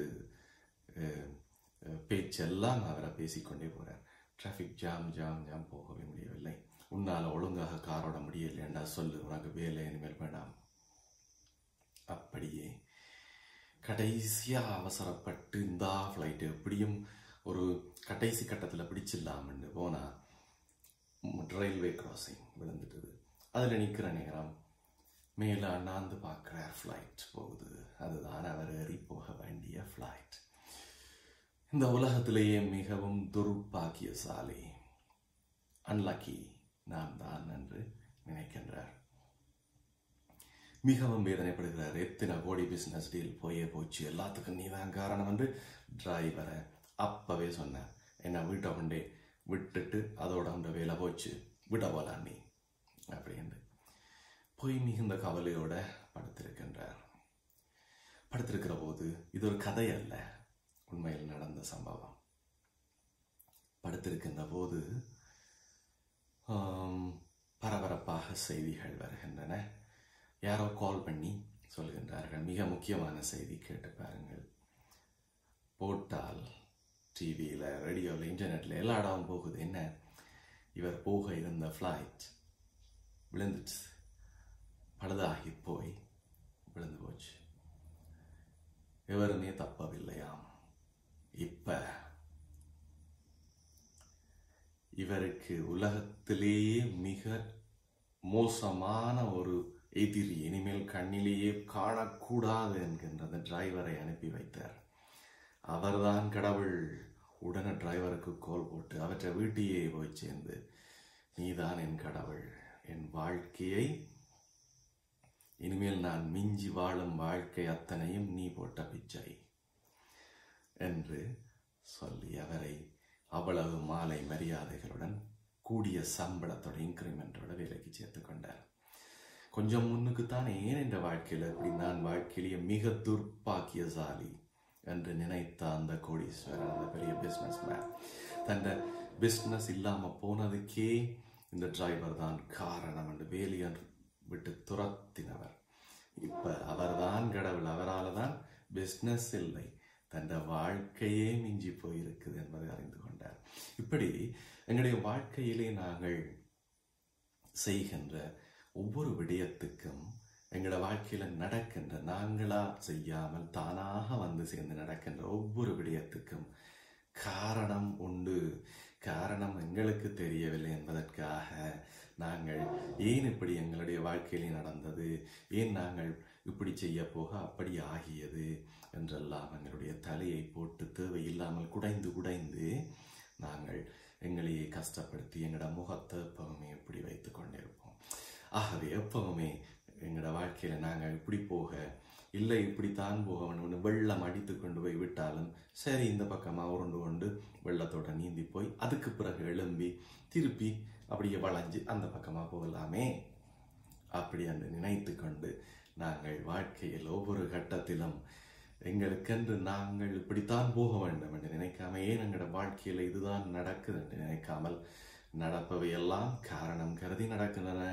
பேச்செல்லாம் அவரை பேசிக்கொண்டே போகிறார். டிராஃபிக் ஜாம் ஜாம் ஜாம் போகவே முடியவில்லை. உன்னால் ஒழுங்காக காரோட முடியலைன்னா சொல்லு, உனக்கு வேலை இனிமேல் வேண்டாம். அப்படியே கடைசியாக அவசரப்பட்டு இந்த ஃப்ளைட்டு எப்படியும் ஒரு கடைசி கட்டத்தில் பிடிச்சிடலாம்னு போனால் ரயில்வே கிராசிங் விழுந்துட்டுது. அதில் நிற்கிற நேரம் மேலே அண்ணாந்து பார்க்குறார், ஃப்ளைட் போகுது. அதுதான் அவர் ஏறி போக வேண்டிய ஃப்ளைட். இந்த உலகத்திலேயே மிகவும் துர்பாக்கியசாலி, அன்லக்கி நான் தான் என்று நினைக்கின்றார். மிகவும் வேதனைப்படுகிறார். எத்தனை கோடி பிஸ்னஸ் டீல் போச்சு, எல்லாத்துக்கும் நீ தான் காரணம் என்று டிரைவரை அப்பவே சொன்னார். என்ன வீட்டை கொண்டே விட்டுட்டு அதோட அந்த வேலை போச்சு, விட போலாம் நீ அப்படின்னு போய் மிகுந்த கவலையோட படுத்திருக்கின்றார். படுத்திருக்கிற போது இது ஒரு கதை அல்ல, உண்மையில் நடந்த சம்பவம். படுத்திருக்கின்ற போது பரபரப்பாக செய்திகள் வருகின்றன. யாரோ கால் பண்ணி சொல்கின்றார்கள், மிக முக்கியமான செய்தி, கேட்டு பாருங்கள். போட்டால் டிவியில், ரேடியோவில், இன்டர்நெட்டில் எல்லா இடமும் போகுது. என்ன, இவர் போக இருந்த ஃப்ளைட் விழுந்துச்சு, பழுதாகி போய் விழுந்து போச்சு. எவருமே தப்பவில்லையாம். இப்ப இவருக்கு உலகத்திலேயே மிக மோசமான ஒரு எதிரி இனிமேல் கண்ணிலேயே காணக்கூடாது என்கின்ற அந்த டிரைவரை அனுப்பி வைத்தார். அவர்தான் கடவுள். உடனே டிரைவருக்கு கோல் போட்டு அவற்றை வீட்டையே போய் சேர்ந்து, நீதான் என் கடவுள், என் வாழ்க்கையை இனிமேல் நான் மிஞ்சி வாழும் வாழ்க்கை அத்தனையும் நீ போட்ட பிச்சை என்று சொல்லி அவரை அவ்வளவு மாலை மரியாதைகளுடன் கூடிய சம்பளத்தோட இன்கிரிமெண்டோட வேலைக்கு சேர்த்து கொண்டார். கொஞ்சம் முன்னுக்குத்தானே ஏன் என்ற வாழ்க்கையில் இப்படி நான் வாழ்க்கையிலேயே மிக துர்பாக்கியசாலி என்று நினைத்த அந்த கோடீஸ்வரன், அந்த பெரிய பிஸ்னஸ் மேன், தன் பிஸ்னஸ் இல்லாமல் போனதுக்கே இந்த டிரைவர் தான் காரணம் என்று வேலையை விட்டு துரத்தினவர். இப்ப அவர்தான் கடவுள். அவரால் தான் பிஸ்னஸ் இல்லை, தன் வாழ்க்கையே மிஞ்சி போயிருக்குது என்பதை அறிந்து கொண்டார். இப்படி எங்களுடைய வாழ்க்கையிலே நாங்கள் செய்கின்ற ஒவ்வொரு விடயத்துக்கும், எங்களோட வாழ்க்கையில நடக்கின்ற, நாங்களா செய்யாமல் தானாக வந்து சேர்ந்து நடக்கின்ற ஒவ்வொரு விடயத்துக்கும் காரணம் உண்டு. காரணம் எங்களுக்கு தெரியவில்லை என்பதற்காக நாங்கள் ஏன் இப்படி எங்களுடைய வாழ்க்கையிலே நடந்தது, ஏன் நாங்கள் இப்படி செய்ய போக அப்படி ஆகியது என்றெல்லாம் எங்களுடைய தலையை போட்டு தேவையில்லாமல் குடைந்து குடைந்து நாங்கள் எங்களையே கஷ்டப்படுத்தி எங்களோட முகத்தை எப்பவுமே இப்படி வைத்து கொண்டிருப்போம். ஆகவே எப்பவுமே எங்களோட வாழ்க்கையில நாங்கள் இப்படி போக இல்லை, இப்படித்தான் போக வேணும்னு வெள்ளம் அடித்து கொண்டு போய் விட்டாலும் சரி, இந்த பக்கமாக உருண்டு கொண்டு வெள்ளத்தோட நீந்தி போய் அதுக்கு பிறகு எழும்பி திருப்பி அப்படியே வளைஞ்சு அந்த பக்கமாக போகலாமே அப்படி என்று நினைத்து கொண்டு நாங்கள் வாழ்க்கையில் ஒவ்வொரு கட்டத்திலும் எங்களுக்கென்று நாங்கள் இப்படித்தான் போக வேண்டும் என்று நினைக்காம, ஏன் எங்களோட வாழ்க்கையில் இதுதான் நடக்குது என்று நினைக்காமல், நடப்பவையெல்லாம் காரணம் கருதி நடக்கின்றன.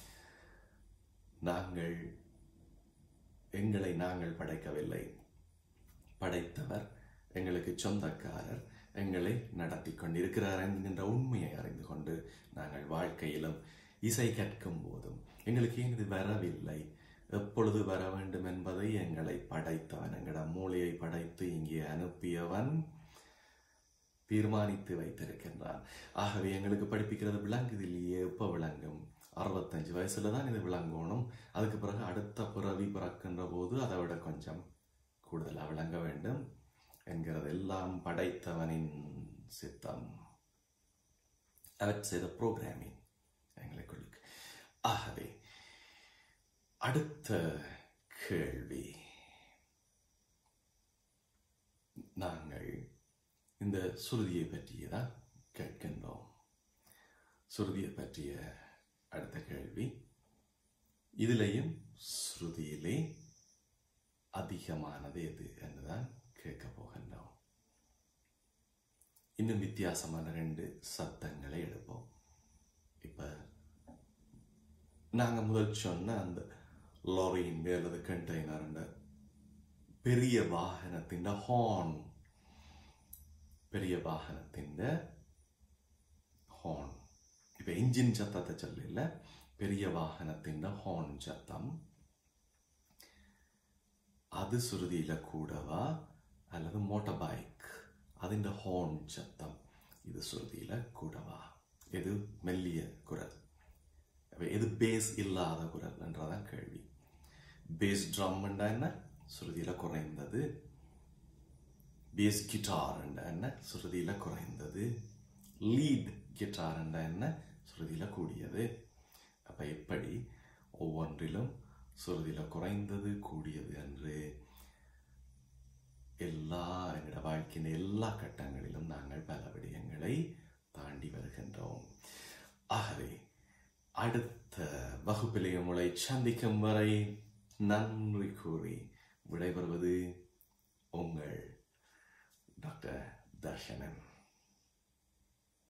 நாங்கள் எங்களை நாங்கள் படைக்கவில்லை, படைத்தவர் எங்களுக்கு சொந்தக்காரர், எங்களை நடத்தி கொண்டிருக்கிறார் என்கின்ற உண்மையை அறிந்து கொண்டு நாங்கள் வாழ்க்கையிலும் இசை கற்கும் போதும் எங்களுக்கு ஏன் இது வரவில்லை, எப்பொழுது வர வேண்டும் என்பதை எங்களை படைத்தவன், எங்களோட மூளையை படைத்து இங்கே அனுப்பியவன் தீர்மானித்து வைத்திருக்கின்றான். ஆகவே எங்களுக்கு படிப்பிக்கிறது விளங்குது இல்லையே, எப்போ விளங்கும்? 65 வயசுல தான் இது விளங்கணும். அதுக்கு பிறகு அடுத்த பிறவி பிறக்கின்ற போது அதை விட கொஞ்சம் கூடுதலாக விளங்க வேண்டும் என்கிறது எல்லாம் படைத்தவனின் சித்தம். அவர் செய்த ப்ரோக்ராமிங் எங்களுக்குள்ளுக்கு. ஆகவே அடுத்த கேள்வி, நாங்கள் இந்த சுருதியை பற்றியதான் கேட்கின்றோம். சுருதியை பற்றிய அடுத்த கேள்வி, இதிலேயும் ஸ்ருதியிலே அதிகமானது எது என்றுதான் கேட்க போகின்றோம். இன்னும் வித்தியாசமான 2 சத்தங்களை எடுப்போம். இப்ப நாங்க முதல் சொன்ன அந்த லாரியின் அல்லது கண்டெய்னர் பெரிய வாகனத்தின் ஹார்ன், பெரிய வாகனத்தின் ஹார்ன், இப்ப என்ஜின் சத்தத்தை சொல்லல, பெரிய வாகனத்தின் ஹார்ன் சத்தம், அது சுருதியில கூடவா அல்லது மோட்டார் பைக் அதிண்ட ஹார்ன் சத்தம் இது சுருதியில கூடவா? எது மெல்லிய குரல், எது பேஸ் இல்லாத குரல் என்றதான் கேள்வி. பேஸ் ட்ரம் என்ன? சுருதியில குறைந்தது. பேஸ் கிட்டார் என்ன? சுருதியில குறைந்தது. லீட் கிட்டார் என்ன? சுருதியில கூடியது. அப்ப எப்படி ஒவ்வொன்றிலும் சுருதியில குறைந்தது கூடியது என்று எங்களோட வாழ்க்கையின் எல்லா கட்டங்களிலும் நாங்கள் பல விடயங்களை தாண்டி வருகின்றோம். ஆகவே அடுத்த வகுப்பிலே உங்களை சந்திக்கும் வரை நன்றி கூறி விடைபெறுவது உங்கள் டாக்டர் தர்ஷனன்.